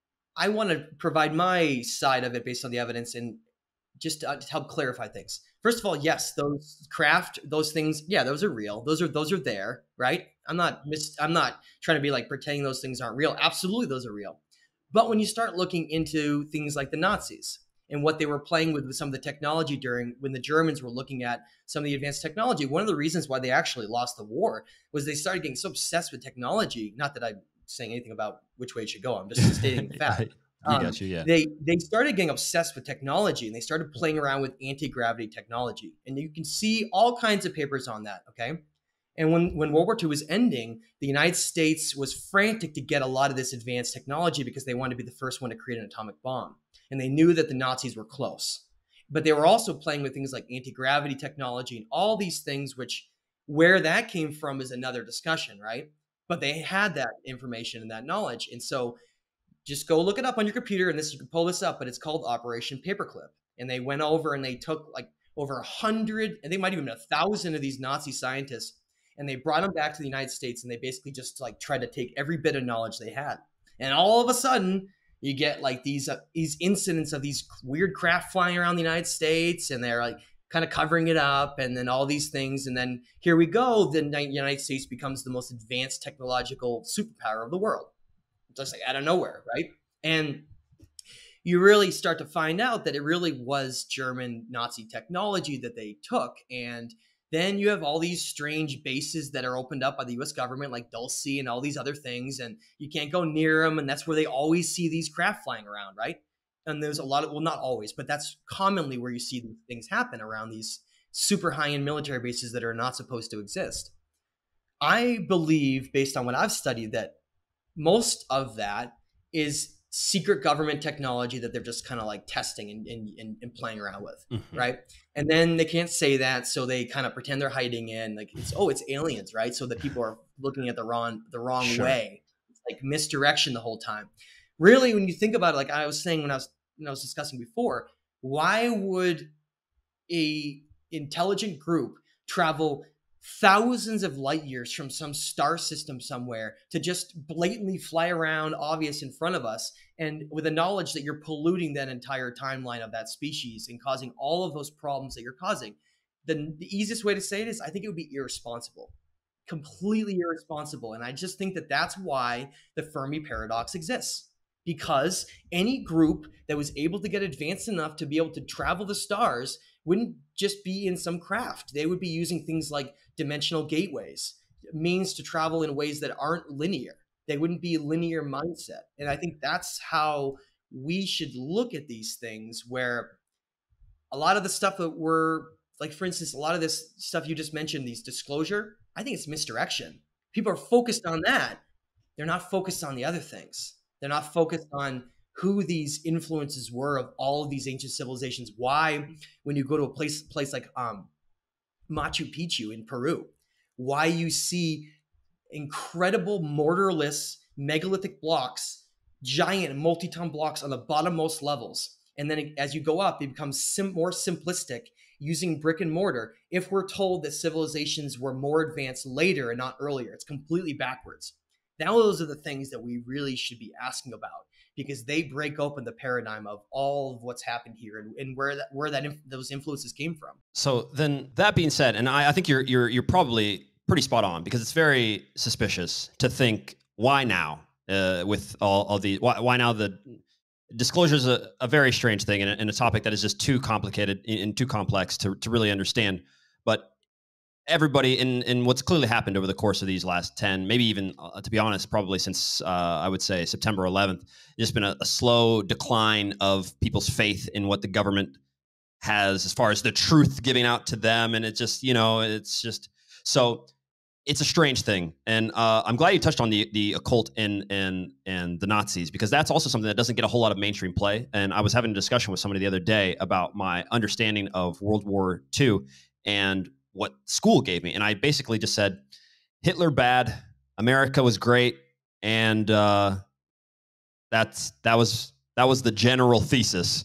I want to provide my side of it based on the evidence and just to, uh, to help clarify things. First of all, yes, those craft, those things, yeah, those are real. Those are, those are there, right? I'm not mis- I'm not trying to be like pretending those things aren't real. Absolutely, those are real. But when you start looking into things like the Nazis and what they were playing with with some of the technology during when the Germans were looking at some of the advanced technology, one of the reasons why they actually lost the war was they started getting so obsessed with technology. Not that I'm saying anything about which way it should go. I'm just stating the fact. You Um, got you, yeah. They they started getting obsessed with technology and they started playing around with anti-gravity technology. And you can see all kinds of papers on that, okay? And when, when World War Two was ending, the United States was frantic to get a lot of this advanced technology because they wanted to be the first one to create an atomic bomb. And they knew that the Nazis were close. But they were also playing with things like anti-gravity technology and all these things, which where that came from is another discussion, right? But they had that information and that knowledge. And so just go look it up on your computer, and this you can pull this up, but it's called Operation Paperclip. And they went over and they took like over a hundred, and they might even been a thousand of these Nazi scientists, and they brought them back to the United States, and they basically just like tried to take every bit of knowledge they had. And all of a sudden, you get like these uh, these incidents of these weird craft flying around the United States, and they're like kind of covering it up, and then all these things, and then here we go. The United States becomes the most advanced technological superpower of the world. Just like out of nowhere, right? And you really start to find out that it really was German Nazi technology that they took. And then you have all these strange bases that are opened up by the U S government, like Dulce and all these other things, and you can't go near them. And that's where they always see these craft flying around, right? And there's a lot of, well, not always, but that's commonly where you see these things happen around these super high-end military bases that are not supposed to exist. I believe, based on what I've studied, that most of that is secret government technology that they're just kind of like testing and, and, and playing around with, mm-hmm. right? And then they can't say that, so they kind of pretend they're hiding in, like, it's, oh, it's aliens, right? So that people are looking at the wrong the wrong sure. way. It's like misdirection the whole time. Really, when you think about it, like I was saying when I was when I was discussing before, why would a intelligent group travel thousands of light years from some star system somewhere to just blatantly fly around obvious in front of us, and with the knowledge that you're polluting that entire timeline of that species and causing all of those problems that you're causing? The, the easiest way to say it is, I think it would be irresponsible, completely irresponsible. And I just think that that's why the Fermi paradox exists, because any group that was able to get advanced enough to be able to travel the stars wouldn't just be in some craft. They would be using things like dimensional gateways, means to travel in ways that aren't linear. They wouldn't be a linear mindset. And I think that's how we should look at these things, where a lot of the stuff that we're, like, for instance, a lot of this stuff you just mentioned, these disclosure, I think it's misdirection. People are focused on that. They're not focused on the other things. They're not focused on who these influences were of all of these ancient civilizations. Why, when you go to a place place like um, Machu Picchu in Peru, why you see incredible mortarless megalithic blocks, giant multi-ton blocks on the bottommost levels. And then as you go up, it becomes sim- more simplistic using brick and mortar. If we're told that civilizations were more advanced later and not earlier, it's completely backwards. Now those are the things that we really should be asking about, because they break open the paradigm of all of what's happened here and, and where that where that inf- those influences came from. So then, that being said, and I, I think you're you're you're probably pretty spot on, because it's very suspicious to think, why now uh, with all, all the why, why now the disclosure is a, a very strange thing, and a, and a topic that is just too complicated and too complex to to really understand. But everybody in, in what's clearly happened over the course of these last ten, maybe even, uh, to be honest, probably since, uh, I would say, September eleventh, there's been a, a slow decline of people's faith in what the government has as far as the truth giving out to them. And it just, you know, it's just, so it's a strange thing. And uh, I'm glad you touched on the the occult and, and, and the Nazis, because that's also something that doesn't get a whole lot of mainstream play. And I was having a discussion with somebody the other day about my understanding of World War Two and what school gave me. And I basically just said, Hitler bad, America was great. And uh, that's, that was, that was the general thesis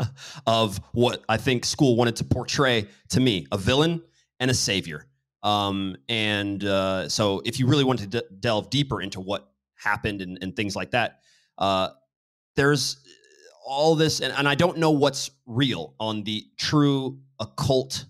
of what I think school wanted to portray to me, a villain and a savior. Um, and uh, so if you really wanted to d- delve deeper into what happened and, and things like that, uh, there's all this, and, and I don't know what's real on the true occult.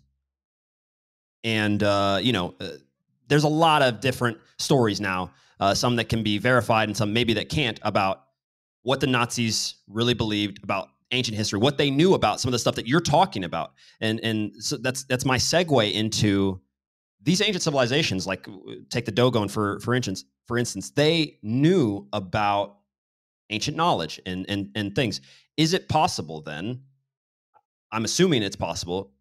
And, uh, you know, uh, there's a lot of different stories now, uh, some that can be verified and some maybe that can't, about what the Nazis really believed about ancient history, what they knew about some of the stuff that you're talking about. And and so that's that's my segue into these ancient civilizations. Like, take the Dogon, for, for instance, for instance, they knew about ancient knowledge and, and, and things. Is it possible then, I'm assuming it's possible,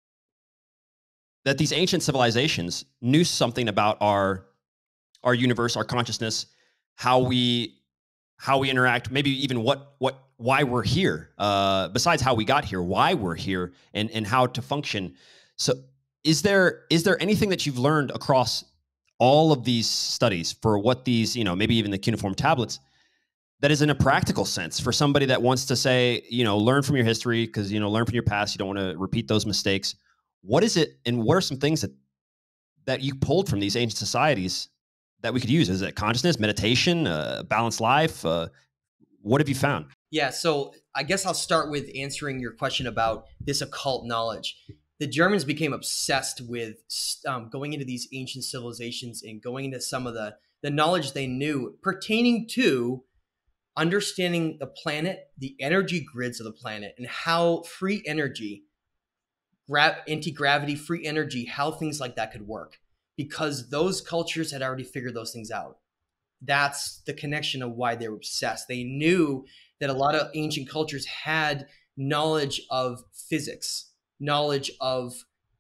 that these ancient civilizations knew something about our our universe, our consciousness, how we how we interact, maybe even what what why we're here, uh, besides how we got here, why we're here, and and how to function. So, is there is there anything that you've learned across all of these studies for what these, you know, maybe even the cuneiform tablets, that is in a practical sense for somebody that wants to say, you know, learn from your history, because, you know, learn from your past, you don't want to repeat those mistakes. What is it, and what are some things that that you pulled from these ancient societies that we could use? Is it consciousness, meditation, uh, balanced life? Uh, what have you found? Yeah, so I guess I'll start with answering your question about this occult knowledge. The Germans became obsessed with um, going into these ancient civilizations and going into some of the, the knowledge they knew pertaining to understanding the planet, the energy grids of the planet, and how free energy, gra- anti-gravity, free energy, how things like that could work, because those cultures had already figured those things out. That's the connection of why they were obsessed. They knew that a lot of ancient cultures had knowledge of physics, knowledge of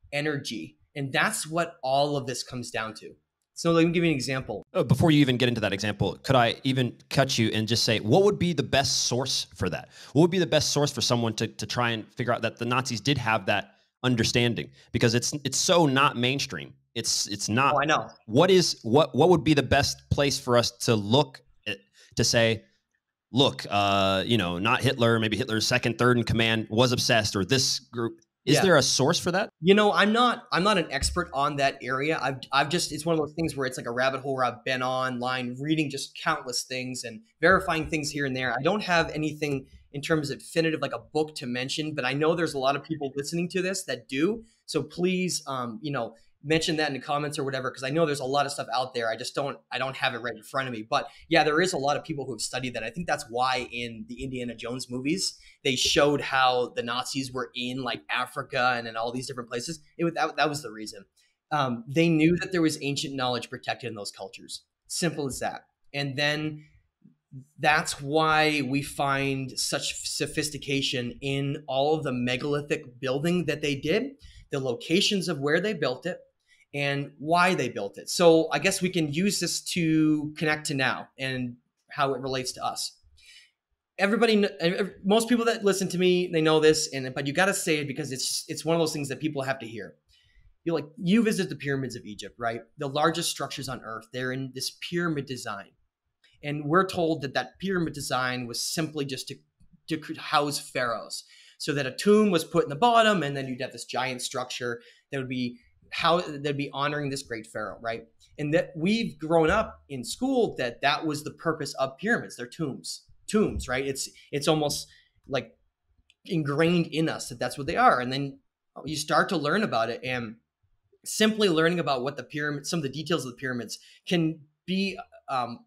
energy. And that's what all of this comes down to. So let me give you an example. Uh, Before you even get into that example, could I even cut you and just say, what would be the best source for that? What would be the best source for someone to, to try and figure out that the Nazis did have that understanding? Because it's it's so not mainstream. It's it's not. Oh, I know. What is what what would be the best place for us to look at, to say, look, uh, you know, not Hitler, maybe Hitler's second, third in command was obsessed, or this group. Is Yeah. there a source for that? You know, I'm not I'm not an expert on that area. I've I've just it's one of those things where it's like a rabbit hole where I've been online reading just countless things and verifying things here and there. I don't have anything in terms of definitive like a book to mention, but I know there's a lot of people listening to this that do. So please um, you know, mention that in the comments or whatever, because I know there's a lot of stuff out there. I just don't I don't have it right in front of me. But yeah, there is a lot of people who have studied that. I think that's why in the Indiana Jones movies they showed how the Nazis were in like Africa and in all these different places. It was, that, that was the reason. Um, they knew that there was ancient knowledge protected in those cultures. Simple as that. And then that's why we find such sophistication in all of the megalithic building that they did, the locations of where they built it, and why they built it. So I guess we can use this to connect to now and how it relates to us. Everybody, most people that listen to me, they know this, and but you got to say it because it's it's one of those things that people have to hear. You like you visit the pyramids of Egypt, right? The largest structures on Earth. They're in this pyramid design, and we're told that that pyramid design was simply just to to house pharaohs, so that a tomb was put in the bottom, and then you'd have this giant structure that would be how they'd be honoring this great pharaoh, right? And that we've grown up in school that that was the purpose of pyramids. They're tombs. tombs, right? It's it's almost like ingrained in us that that's what they are. And then you start to learn about it, and simply learning about what the pyramid, some of the details of the pyramids can be, um,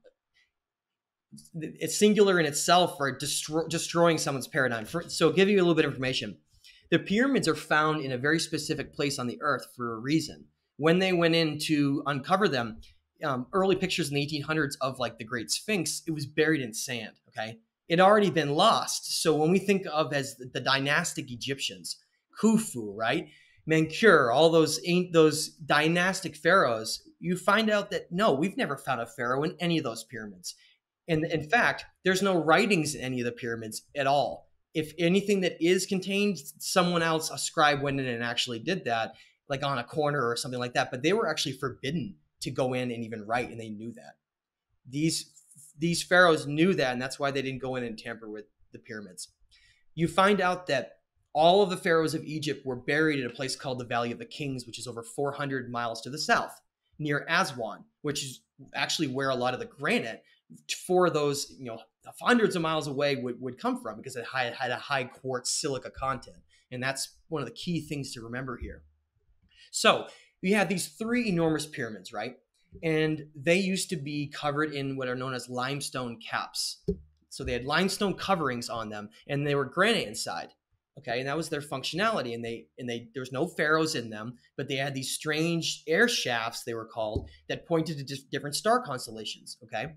it's singular in itself for destroy, destroying someone's paradigm. For, so I'll give you a little bit of information. The pyramids are found in a very specific place on the earth for a reason. When they went in to uncover them, Um, early pictures in the eighteen hundreds of like the Great Sphinx, it was buried in sand. Okay. It had already been lost. So when we think of as the, the dynastic Egyptians, Khufu, right? Menkaure, all those ain't those dynastic pharaohs, you find out that no, we've never found a pharaoh in any of those pyramids. And in fact, there's no writings in any of the pyramids at all. If anything that is contained, someone else, a scribe went in and actually did that, like on a corner or something like that. But they were actually forbidden to go in and even write, and they knew that. These these pharaohs knew that, and that's why they didn't go in and tamper with the pyramids. You find out that all of the pharaohs of Egypt were buried in a place called the Valley of the Kings, which is over four hundred miles to the south, near Aswan, which is actually where a lot of the granite for those, you know, hundreds of miles away would, would come from, because it had, had a high quartz silica content. And that's one of the key things to remember here. So we had these three enormous pyramids, right? And they used to be covered in what are known as limestone caps. So they had limestone coverings on them, and they were granite inside. Okay, and that was their functionality. And they and they there was no pharaohs in them, but they had these strange air shafts, they were called, that pointed to just different star constellations. Okay,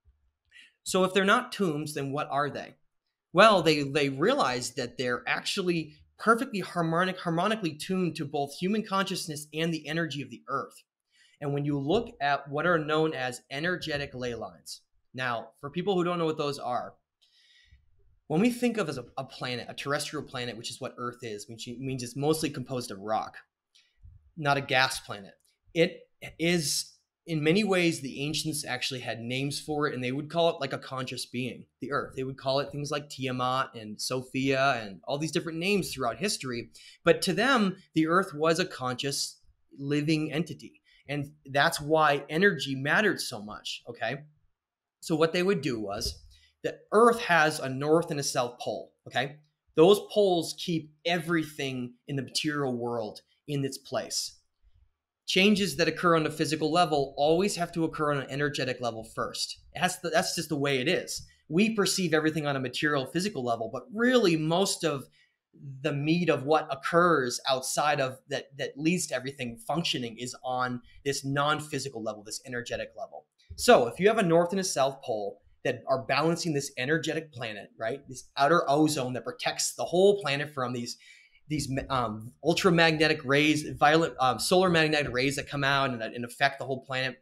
so if they're not tombs, then what are they? Well, they they realized that they're actually perfectly harmonic, harmonically tuned to both human consciousness and the energy of the earth. And when you look at what are known as energetic ley lines, now, for people who don't know what those are, when we think of as a, a planet, a terrestrial planet, which is what Earth is, which means it's mostly composed of rock, not a gas planet. It is, in many ways, the ancients actually had names for it, and they would call it like a conscious being, the Earth. They would call it things like Tiamat and Sophia and all these different names throughout history. But to them, the Earth was a conscious living entity. And that's why energy mattered so much, okay? So what they would do was, the Earth has a north and a south pole, okay? Those poles keep everything in the material world in its place. Changes that occur on a physical level always have to occur on an energetic level first. It has to, that's just the way it is. We perceive everything on a material physical level, but really most of the meat of what occurs outside of that that leads to everything functioning is on this non-physical level, this energetic level. So if you have a north and a south pole that are balancing this energetic planet, right? This outer ozone that protects the whole planet from these these um, ultramagnetic rays, violent um, solar magnetic rays that come out and, and affect the whole planet.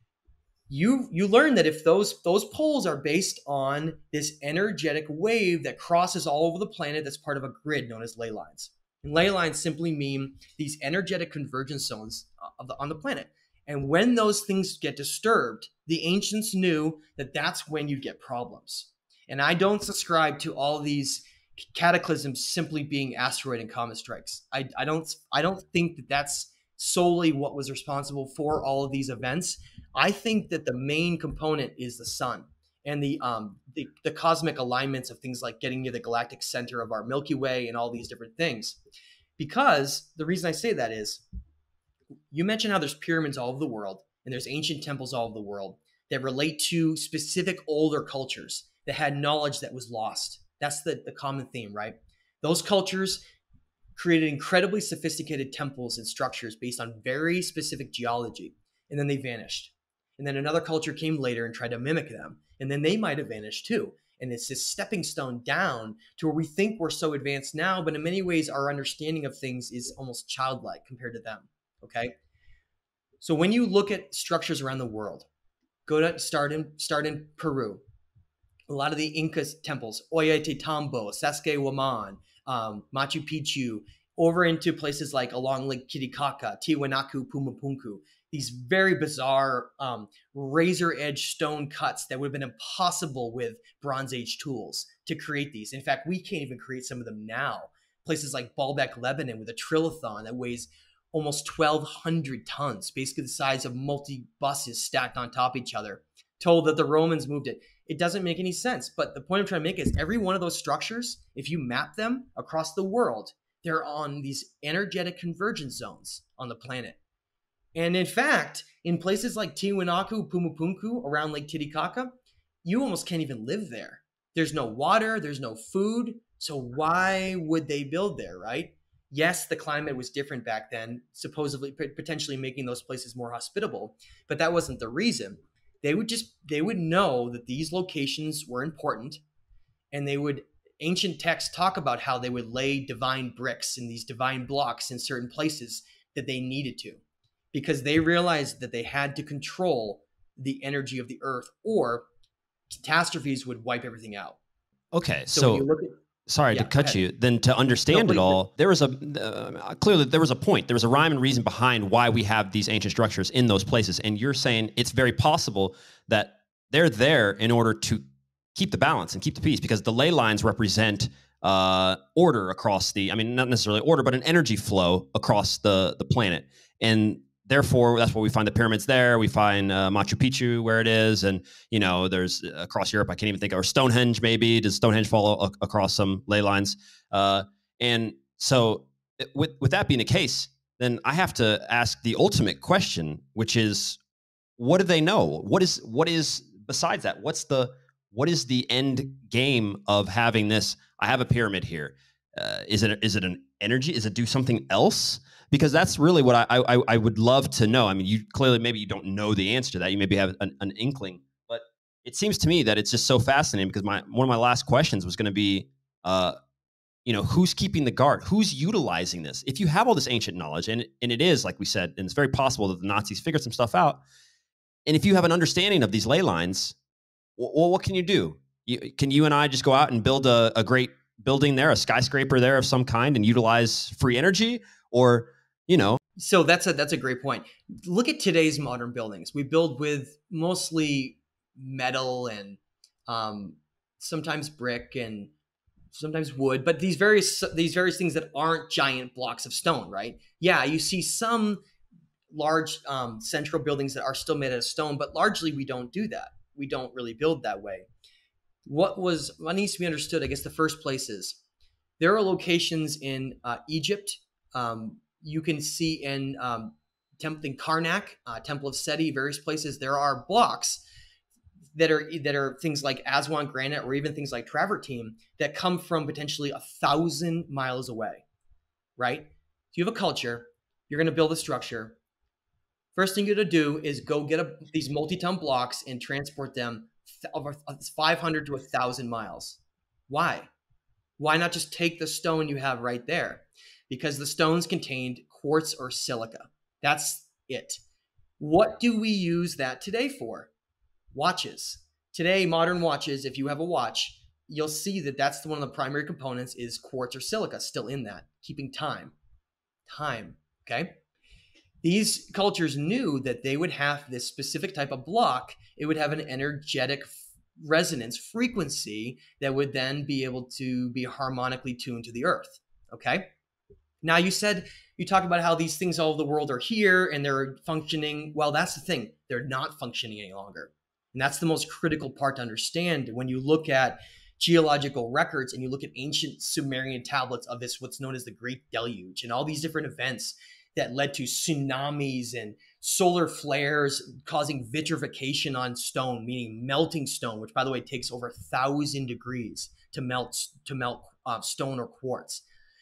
You you learn that if those those poles are based on this energetic wave that crosses all over the planet, that's part of a grid known as ley lines. And ley lines simply mean these energetic convergence zones of the, on the planet. And when those things get disturbed, the ancients knew that that's when you get problems. And I don't subscribe to all these cataclysms simply being asteroid and comet strikes. I, I don't I don't think that that's solely what was responsible for all of these events. I think that the main component is the sun and the um the, the cosmic alignments of things like getting near the galactic center of our Milky Way and all these different things. Because the reason I say that is, you mentioned how there's pyramids all over the world and there's ancient temples all over the world that relate to specific older cultures that had knowledge that was lost. That's the, the common theme, right? Those cultures created incredibly sophisticated temples and structures based on very specific geology, and then they vanished. And then another culture came later and tried to mimic them, and then they might have vanished too. And it's this stepping stone down to where we think we're so advanced now, but in many ways our understanding of things is almost childlike compared to them, okay? So when you look at structures around the world, go to start in, start in Peru. A lot of the Inca temples, Ollantaytambo, Sacsayhuaman, um, Machu Picchu, over into places like along Lake Titicaca, Tiwanaku, Pumapunku, these very bizarre um, razor edge stone cuts that would have been impossible with Bronze Age tools to create these. In fact, we can't even create some of them now. Places like Baalbek, Lebanon, with a trilithon that weighs almost twelve hundred tons, basically the size of multi-buses stacked on top of each other, told that the Romans moved it. It doesn't make any sense. But the point I'm trying to make is every one of those structures, if you map them across the world, they're on these energetic convergence zones on the planet. And in fact, in places like Tiwanaku, Pumapunku, around Lake Titicaca, you almost can't even live there. There's no water, there's no food. So why would they build there, right? Yes, the climate was different back then, supposedly potentially making those places more hospitable, but that wasn't the reason. They would just, they would know that these locations were important, and they would, ancient texts talk about how they would lay divine bricks and these divine blocks in certain places that they needed to, because they realized that they had to control the energy of the earth or catastrophes would wipe everything out. Okay. So, So, when you look at, sorry yeah, to cut you. Then to understand No, it please. all, there was a uh, clearly there was a point. There was a rhyme and reason behind why we have these ancient structures in those places. And you're saying it's very possible that they're there in order to keep the balance and keep the peace, because the ley lines represent uh, order across the. I mean, not necessarily order, but an energy flow across the the planet. And therefore, that's why we find the pyramids there. We find uh, Machu Picchu where it is, and you know, there's uh, across Europe. I can't even think of, or Stonehenge maybe. Does Stonehenge follow a- across some ley lines? Uh, and so, it- with with that being the case, then I have to ask the ultimate question, which is, what do they know? What is what is besides that? What's the what is the end game of having this? I have a pyramid here. Uh, is it is it an energy? Is it do something else? Because that's really what I, I I would love to know. I mean, you clearly maybe you don't know the answer to that. You maybe have an, an inkling, but it seems to me that it's just so fascinating, because my one of my last questions was going to be, uh, you know, who's keeping the guard? Who's utilizing this? If you have all this ancient knowledge, and and it is like we said, and it's very possible that the Nazis figured some stuff out, and if you have an understanding of these ley lines, well, what can you do? You, can you and I just go out and build a, a great building there, a skyscraper there of some kind, and utilize free energy, or you know? So that's a that's a great point. Look at today's modern buildings. We build with mostly metal and um, sometimes brick and sometimes wood, but these various these various things that aren't giant blocks of stone, right? Yeah, you see some large um, central buildings that are still made out of stone, but largely we don't do that. We don't really build that way. What was what needs to be understood, I guess, the first place is there are locations in uh, Egypt. Um, you can see in um, Temple in Karnak, uh, Temple of Seti, various places. There are blocks that are that are things like Aswan granite, or even things like travertine, that come from potentially a thousand miles away. Right? So you have a culture. You're going to build a structure. First thing you're going to do is go get a, these multi-ton blocks and transport them over five hundred to one thousand miles. Why? Why not just take the stone you have right there? Because the stones contained quartz or silica. That's it. What do we use that today for? Watches. Today, modern watches, if you have a watch, you'll see that that's one of the primary components is quartz or silica still in that, keeping time. Time, okay? These cultures knew that they would have this specific type of block. It would have an energetic resonance frequency that would then be able to be harmonically tuned to the earth, okay? Now you said, you talk about how these things all over the world are here and they're functioning. Well, that's the thing. They're not functioning any longer. And that's the most critical part to understand when you look at geological records and you look at ancient Sumerian tablets of this, what's known as the Great Deluge, and all these different events that led to tsunamis and solar flares causing vitrification on stone, meaning melting stone, which by the way takes over a thousand degrees to melt to melt uh, stone or quartz.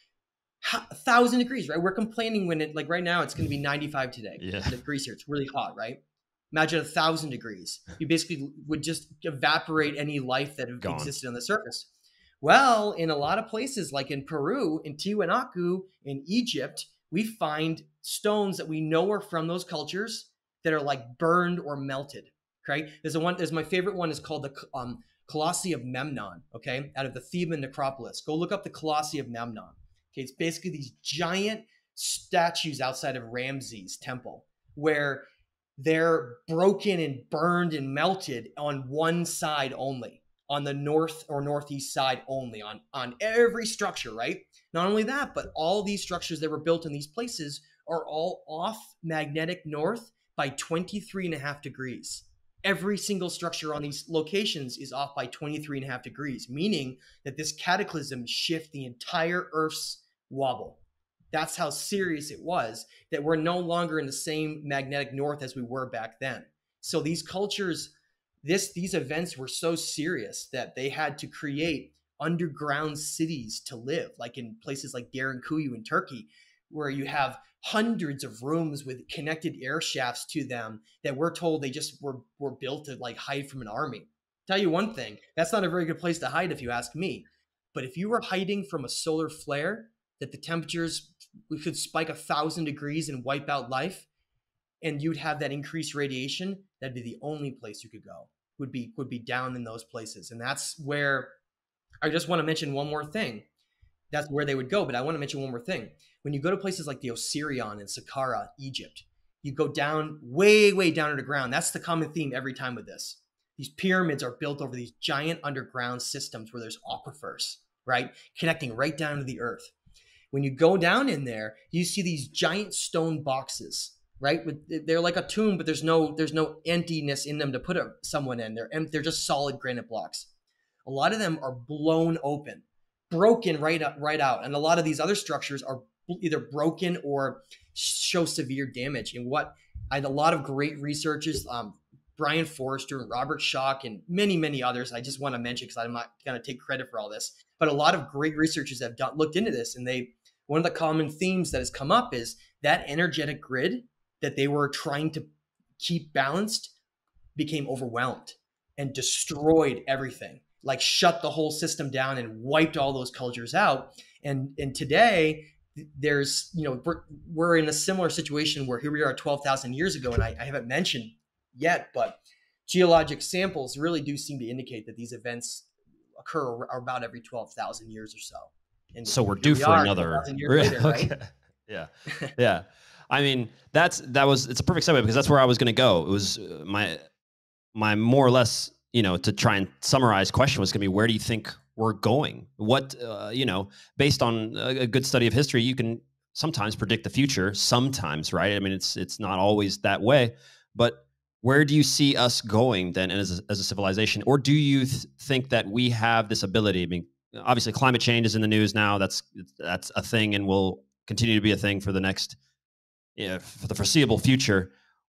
A thousand degrees, right? We're complaining when it, like right now, it's going to be ninety-five today. Yeah. Degrees here. It's really hot, right? Imagine a thousand degrees. You basically would just evaporate any life that Gone. existed on the surface. Well, in a lot of places, like in Peru, in Tiwanaku, in Egypt, we find stones that we know are from those cultures that are like burned or melted. Okay, there's a one. There's my favorite one is called the um, Colossi of Memnon. Okay, out of the Theban necropolis. Go look up the Colossi of Memnon. Okay, it's basically these giant statues outside of Ramses temple where they're broken and burned and melted on one side only, on the north or northeast side only, on, on every structure, right? Not only that, but all these structures that were built in these places are all off magnetic north by twenty-three and a half degrees. Every single structure on these locations is off by twenty-three and a half degrees, meaning that this cataclysm shift the entire Earth's wobble. That's how serious it was, that we're no longer in the same magnetic north as we were back then. So these cultures, this these events were so serious that they had to create underground cities to live, like in places like Derinkuyu in Turkey, where you have hundreds of rooms with connected air shafts to them that we're told they just were, were built to like hide from an army. Tell you one thing, that's not a very good place to hide if you ask me. But if you were hiding from a solar flare, that the temperatures we could spike a thousand degrees and wipe out life, and you'd have that increased radiation, that'd be the only place you could go, would be would be down in those places. And that's where I just want to mention one more thing. That's where they would go. But I want to mention one more thing. When you go to places like the Osirion and Saqqara, Egypt, you go down way, way down underground. That's the common theme every time with this. These pyramids are built over these giant underground systems where there's aquifers, right? Connecting right down to the earth. When you go down in there, you see these giant stone boxes, right? With, they're like a tomb, but there's no there's no emptiness in them to put a, someone in. They're they're just solid granite blocks. A lot of them are blown open, broken right up, right out, and a lot of these other structures are either broken or show severe damage. And what I had a lot of great researchers, um, Brian Forrester and Robert Schoch and many, many others. I just want to mention because I'm not going to take credit for all this, but a lot of great researchers have done, looked into this, and they one of the common themes that has come up is that energetic grid that they were trying to keep balanced became overwhelmed and destroyed everything, like shut the whole system down and wiped all those cultures out. And, and today there's, you know, we're, we're in a similar situation where here we are twelve thousand years ago. And I, I haven't mentioned yet, but geologic samples really do seem to indicate that these events occur about every twelve thousand years or so. And so we're due we for are, another. Later, right? Okay. Yeah. Yeah. I mean, that's, that was, it's a perfect segue because that's where I was going to go. It was uh, my, my more or less, you know, to try and summarize question was going to be, where do you think we're going? What, uh, you know, based on a, a good study of history, you can sometimes predict the future, sometimes, right? I mean, it's, it's not always that way, but where do you see us going then as a, as a civilization? Or do you th- think that we have this ability? I mean, obviously climate change is in the news now. That's, that's a thing and will continue to be a thing for the next, you know, for the foreseeable future.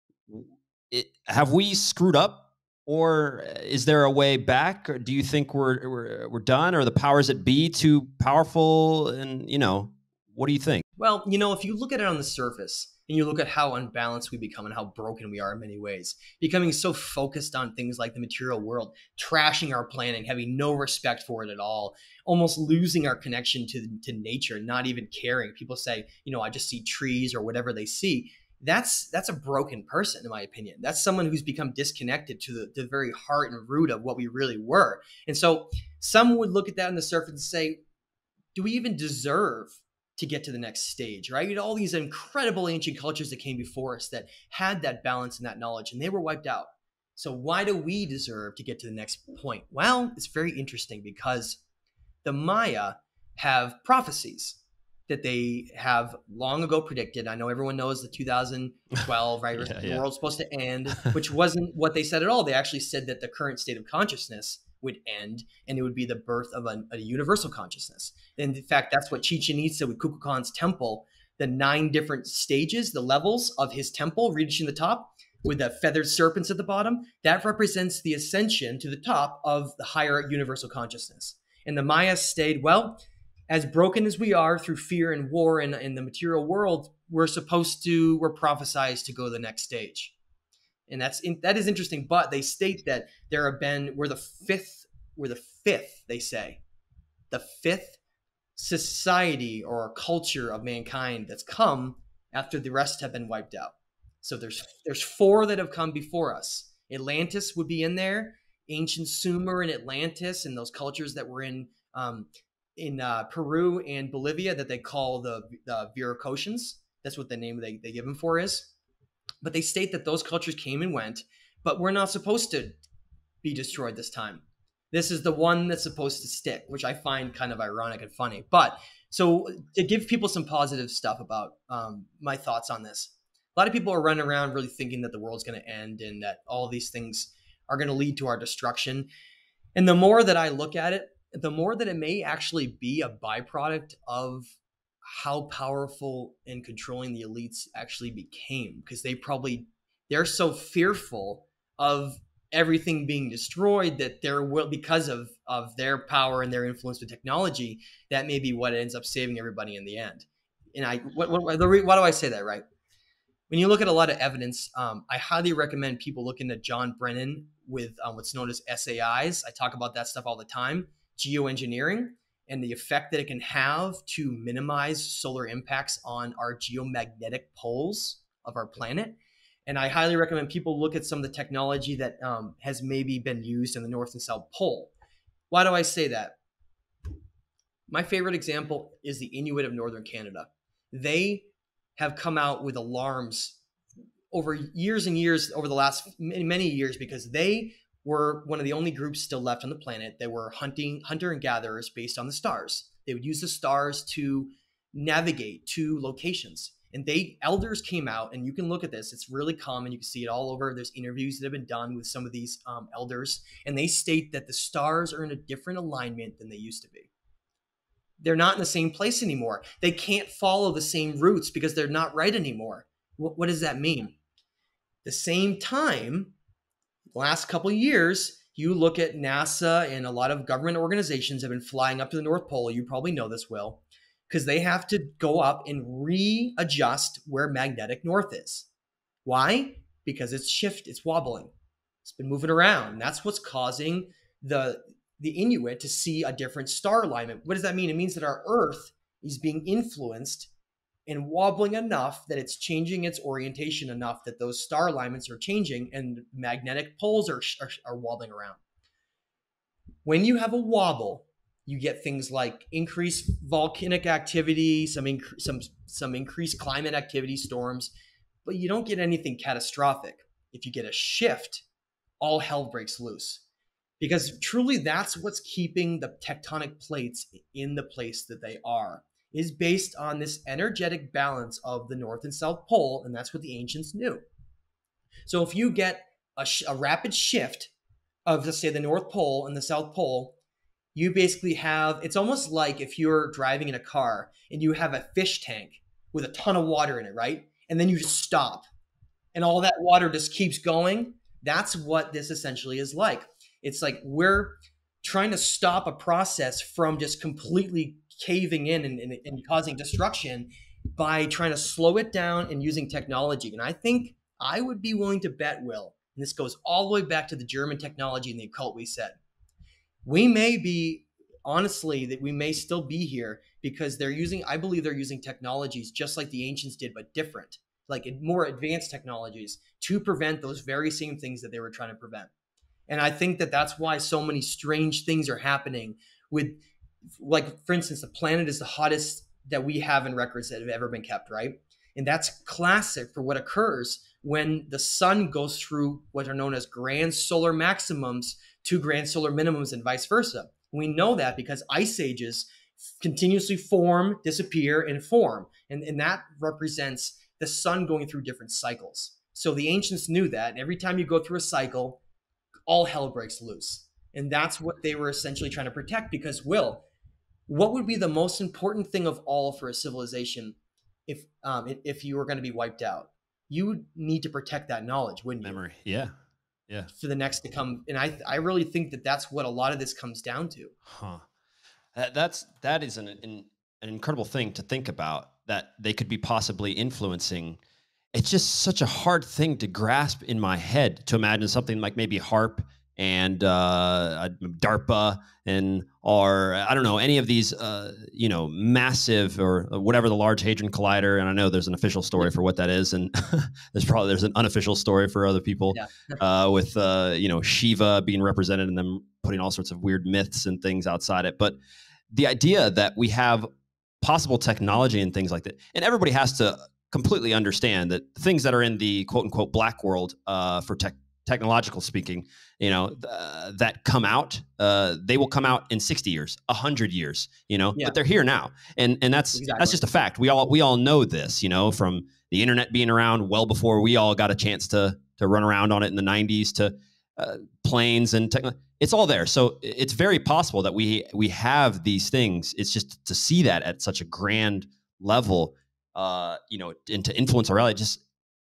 It, have we screwed up, or is there a way back? Or do you think we're, we're, we're done? Or the powers that be too powerful? And, you know, what do you think? Well, you know, if you look at it on the surface and you look at how unbalanced we become and how broken we are in many ways, becoming so focused on things like the material world, trashing our planet, having no respect for it at all, almost losing our connection to, to nature, not even caring. People say, you know, I just see trees or whatever they see. That's that's a broken person, in my opinion. That's someone who's become disconnected to the, the very heart and root of what we really were. And so some would look at that on the surface and say, do we even deserve to get to the next stage, right? You know, all these incredible ancient cultures that came before us that had that balance and that knowledge, and they were wiped out. So why do we deserve to get to the next point? Well, it's very interesting because the Maya have prophecies that they have long ago predicted. I know everyone knows the two thousand twelve, right? Yeah, the yeah. world's supposed to end, which wasn't what they said at all. They actually said that the current state of consciousness would end, and it would be the birth of a, a universal consciousness. And in fact, that's what Chichen Itza with Kukulkan's temple, the nine different stages, the levels of his temple, reaching the top with the feathered serpents at the bottom, that represents the ascension to the top of the higher universal consciousness. And the Maya stayed, well, as broken as we are through fear and war in, in the material world, we're supposed to, we're prophesized to go to the next stage. And that's in, that is interesting. But they state that there have been, we're the fifth, we're the fifth, they say, the fifth society or culture of mankind that's come after the rest have been wiped out. So there's there's four that have come before us. Atlantis would be in there, ancient Sumer and Atlantis, and those cultures that were in um, in uh, Peru and Bolivia that they call the, the Viracotians. That's what the name they, they give them for is. But they state that those cultures came and went, but we're not supposed to be destroyed this time. This is the one that's supposed to stick, which I find kind of ironic and funny. But so to give people some positive stuff about um, my thoughts on this, a lot of people are running around really thinking that the world's going to end and that all these things are going to lead to our destruction. And the more that I look at it, the more that it may actually be a byproduct of how powerful and controlling the elites actually became, because they probably, they're so fearful of everything being destroyed that there will, because of, of their power and their influence with technology, that may be what ends up saving everybody in the end. And I, what, what, the, why do I say that, right? When you look at a lot of evidence, um, I highly recommend people looking at John Brennan with um, what's known as S A Is. I talk about that stuff all the time, geoengineering, and the effect that it can have to minimize solar impacts on our geomagnetic poles of our planet. And I highly recommend people look at some of the technology that um, has maybe been used in the North and South Pole. Why do I say that? My favorite example is the Inuit of Northern Canada. They have come out with alarms over years and years, over the last many, many years, because they were one of the only groups still left on the planet that were hunting, hunter and gatherers based on the stars. They would use the stars to navigate to locations. And they, elders came out, and you can look at this. It's really common. You can see it all over. There's interviews that have been done with some of these um, elders, and they state that the stars are in a different alignment than they used to be. They're not in the same place anymore. They can't follow the same routes because they're not right anymore. What, what does that mean? The same time, the last couple of years, you look at NASA and a lot of government organizations have been flying up to the North Pole. You probably know this, Will, because they have to go up and readjust where magnetic north is. Why? Because it's shift, it's wobbling. It's been moving around. And that's what's causing the, the Inuit to see a different star alignment. What does that mean? It means that our Earth is being influenced and wobbling enough that it's changing its orientation enough that those star alignments are changing and magnetic poles are, are, are wobbling around. When you have a wobble, you get things like increased volcanic activity, some, inc- some, some increased climate activity, storms, but you don't get anything catastrophic. If you get a shift, all hell breaks loose. Because truly that's what's keeping the tectonic plates in the place that they are, is based on this energetic balance of the North and South Pole, and that's what the ancients knew. So if you get a, sh- a rapid shift of, let's say, the North Pole and the South Pole, you basically have, it's almost like if you're driving in a car and you have a fish tank with a ton of water in it, right? And then you just stop and all that water just keeps going. That's what this essentially is like. It's like we're trying to stop a process from just completely caving in and, and, and causing destruction. by trying to slow it down and using technology. And I think I would be willing to bet, Will, and this goes all the way back to the German technology and the occult we said, we may be, honestly, that we may still be here because they're using, I believe they're using technologies just like the ancients did, but different, like more advanced technologies to prevent those very same things that they were trying to prevent. And I think that that's why so many strange things are happening with, like, for instance, the planet is the hottest that we have in records that have ever been kept, right? And that's classic for what occurs when the sun goes through what are known as grand solar maximums to grand solar minimums and vice versa. We know that because ice ages continuously form, disappear, and form. And, and that represents the sun going through different cycles. So the ancients knew that. And every time you go through a cycle, all hell breaks loose. And that's what they were essentially trying to protect because, Will, what would be the most important thing of all for a civilization if um, if you were going to be wiped out? You would need to protect that knowledge, wouldn't you? Memory. Yeah. Yeah. For the next to come. And I I really think that that's what a lot of this comes down to. Huh. That, that's, that is an, an, an incredible thing to think about, that they could be possibly influencing. It's just such a hard thing to grasp in my head to imagine something like maybe HAARP and uh, DARPA and, or I don't know, any of these, uh, you know, massive or whatever, the Large Hadron Collider. And I know there's an official story for what that is. And there's probably, there's an unofficial story for other people Yeah. uh, with, uh, you know, Shiva being represented and them putting all sorts of weird myths and things outside it. But the idea that we have possible technology and things like that, and everybody has to completely understand that things that are in the quote unquote black world uh, for tech, technological speaking, you know, uh, that come out, uh, they will come out in sixty years, a hundred years, you know, Yeah. but they're here now. And, and that's, Exactly. that's just a fact. We all, we all know this, you know, from the internet being around well before we all got a chance to, to run around on it in the nineties to uh, planes and technology. It's all there. So it's very possible that we, we have these things. It's just to see that at such a grand level, uh, you know, and to influence our reality, just,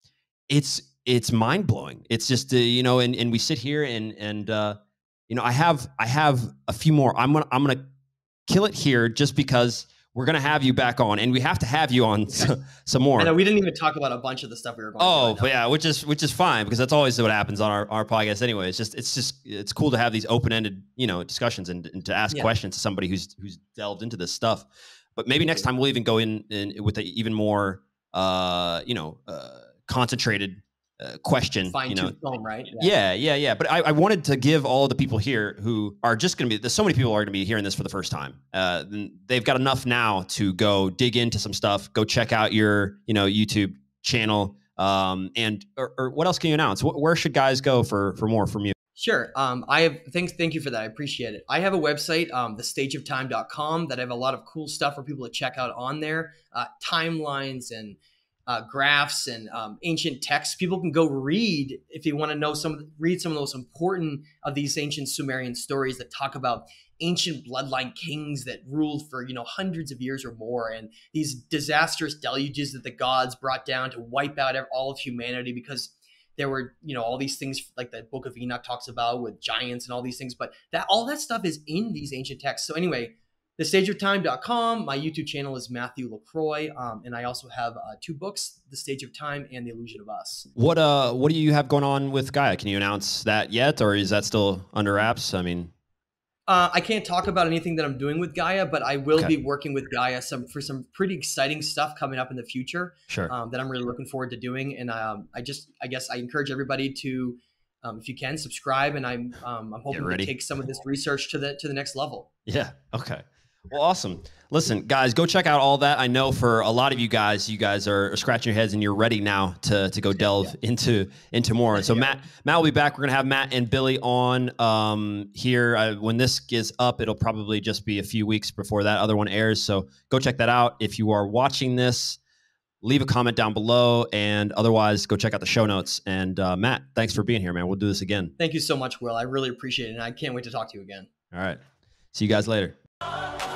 it's, it's mind blowing. It's just, uh, you know, and, and we sit here and, and, uh, you know, I have, I have a few more, I'm going to, I'm going to kill it here just because we're going to have you back on, and we have to have you on some, some more. I know we didn't even talk about a bunch of the stuff we were going Oh, to. but yeah, which is, which is fine because that's always what happens on our, our podcast anyway. It's just, it's just, it's cool to have these open-ended, you know, discussions and, and to ask Yeah. questions to somebody who's, who's delved into this stuff. But maybe next time we'll even go in, in with a even more, uh, you know, uh, concentrated uh, question. Fine You know, tooth comb, right? yeah, yeah, yeah. But I, I wanted to give all the people here who are just going to be, there's so many people are going to be hearing this for the first time. Uh, they've got enough now to go dig into some stuff, go check out your, you know, YouTube channel. Um, and, or, or what else can you announce? Wh- Where should guys go for, for more from you? Sure. Um, I have thanks. Thank you for that. I appreciate it. I have a website, um, the stage of time dot com, that I have a lot of cool stuff for people to check out on there. Uh, timelines and uh, graphs and um, ancient texts. People can go read if you want to know some, read some of those important of these ancient Sumerian stories that talk about ancient bloodline kings that ruled for, you know, hundreds of years or more, and these disastrous deluges that the gods brought down to wipe out all of humanity because there were, you know, all these things like the Book of Enoch talks about with giants and all these things, but that all that stuff is in these ancient texts. So anyway, the stage of time dot com, my YouTube channel is Matthew LaCroix, um, and I also have uh, two books, The Stage of Time and The Illusion of Us. What, uh, what do you have going on with Gaia? Can you announce that yet, or is that still under wraps? I mean, Uh, I can't talk about anything that I'm doing with Gaia, but I will Okay. be working with Gaia some for some pretty exciting stuff coming up in the future. sure. Um, that I'm really looking forward to doing. And um, I just, I guess, I encourage everybody to, um, if you can, subscribe. And I'm, um, I'm hoping to ready. take some of this research to the to the next level. Yeah. Okay. Well, awesome. Listen, guys, go check out all that. I know for a lot of you guys, you guys are scratching your heads and you're ready now to to go delve Yeah. into into more. So Yeah. Matt, Matt will be back. We're gonna have Matt and Billy on um, here. Uh, when this is up, it'll probably just be a few weeks before that other one airs. So go check that out. If you are watching this, leave a comment down below, and otherwise, go check out the show notes. And uh, Matt, thanks for being here, man. We'll do this again. Thank you so much, Will. I really appreciate it. And I can't wait to talk to you again. All right. See you guys later.